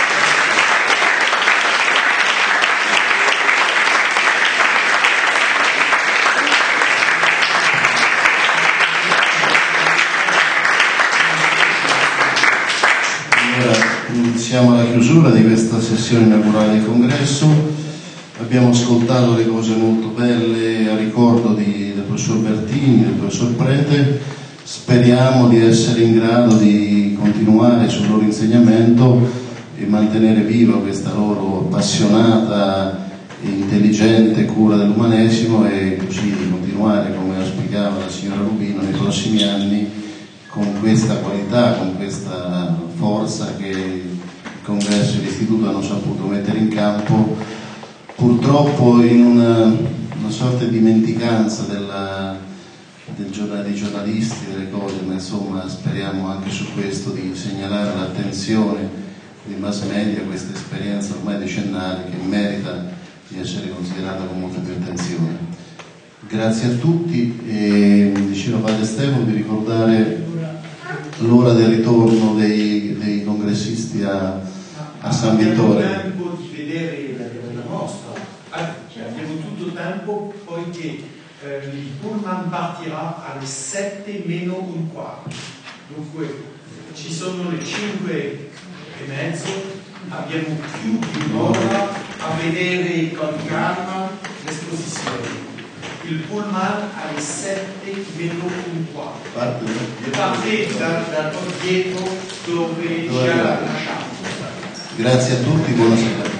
Siamo alla chiusura di questa sessione inaugurale del congresso. Abbiamo ascoltato le cose molto belle a ricordo del professor Bertini, del professor Prete. Speriamo di essere in grado di continuare sul loro insegnamento e mantenere viva questa loro appassionata e intelligente cura dell'umanesimo, e così di continuare, come auspicava la signora Rubino, nei prossimi anni con questa qualità, con questa forza che il congresso e l'istituto hanno saputo mettere in campo, purtroppo in una sorta di dimenticanza dei giornalisti, delle cose, ma insomma speriamo anche su questo di segnalare l'attenzione dei mass media a questa esperienza ormai decennale che merita di essere considerata con molta più attenzione. Grazie a tutti, e diceva Padre Stefano di ricordare l'ora del ritorno dei congressisti a San Vittore. Abbiamo tempo di vedere la mostra, abbiamo tutto tempo, poiché il pullman partirà alle 7:15. Dunque ci sono le 5:30, abbiamo più di un'ora a vedere con calma l'esposizione. Il pullman alle 7:15 parte da dietro dove ci ha lasciato. Grazie a tutti, buonasera.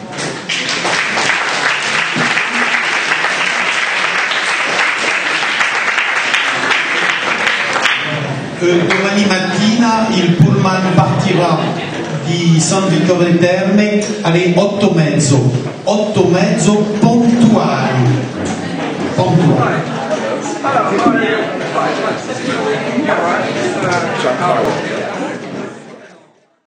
Domani mattina il pullman partirà di San Vittore Terme alle 8:30. 8:30 puntuali. Puntuali.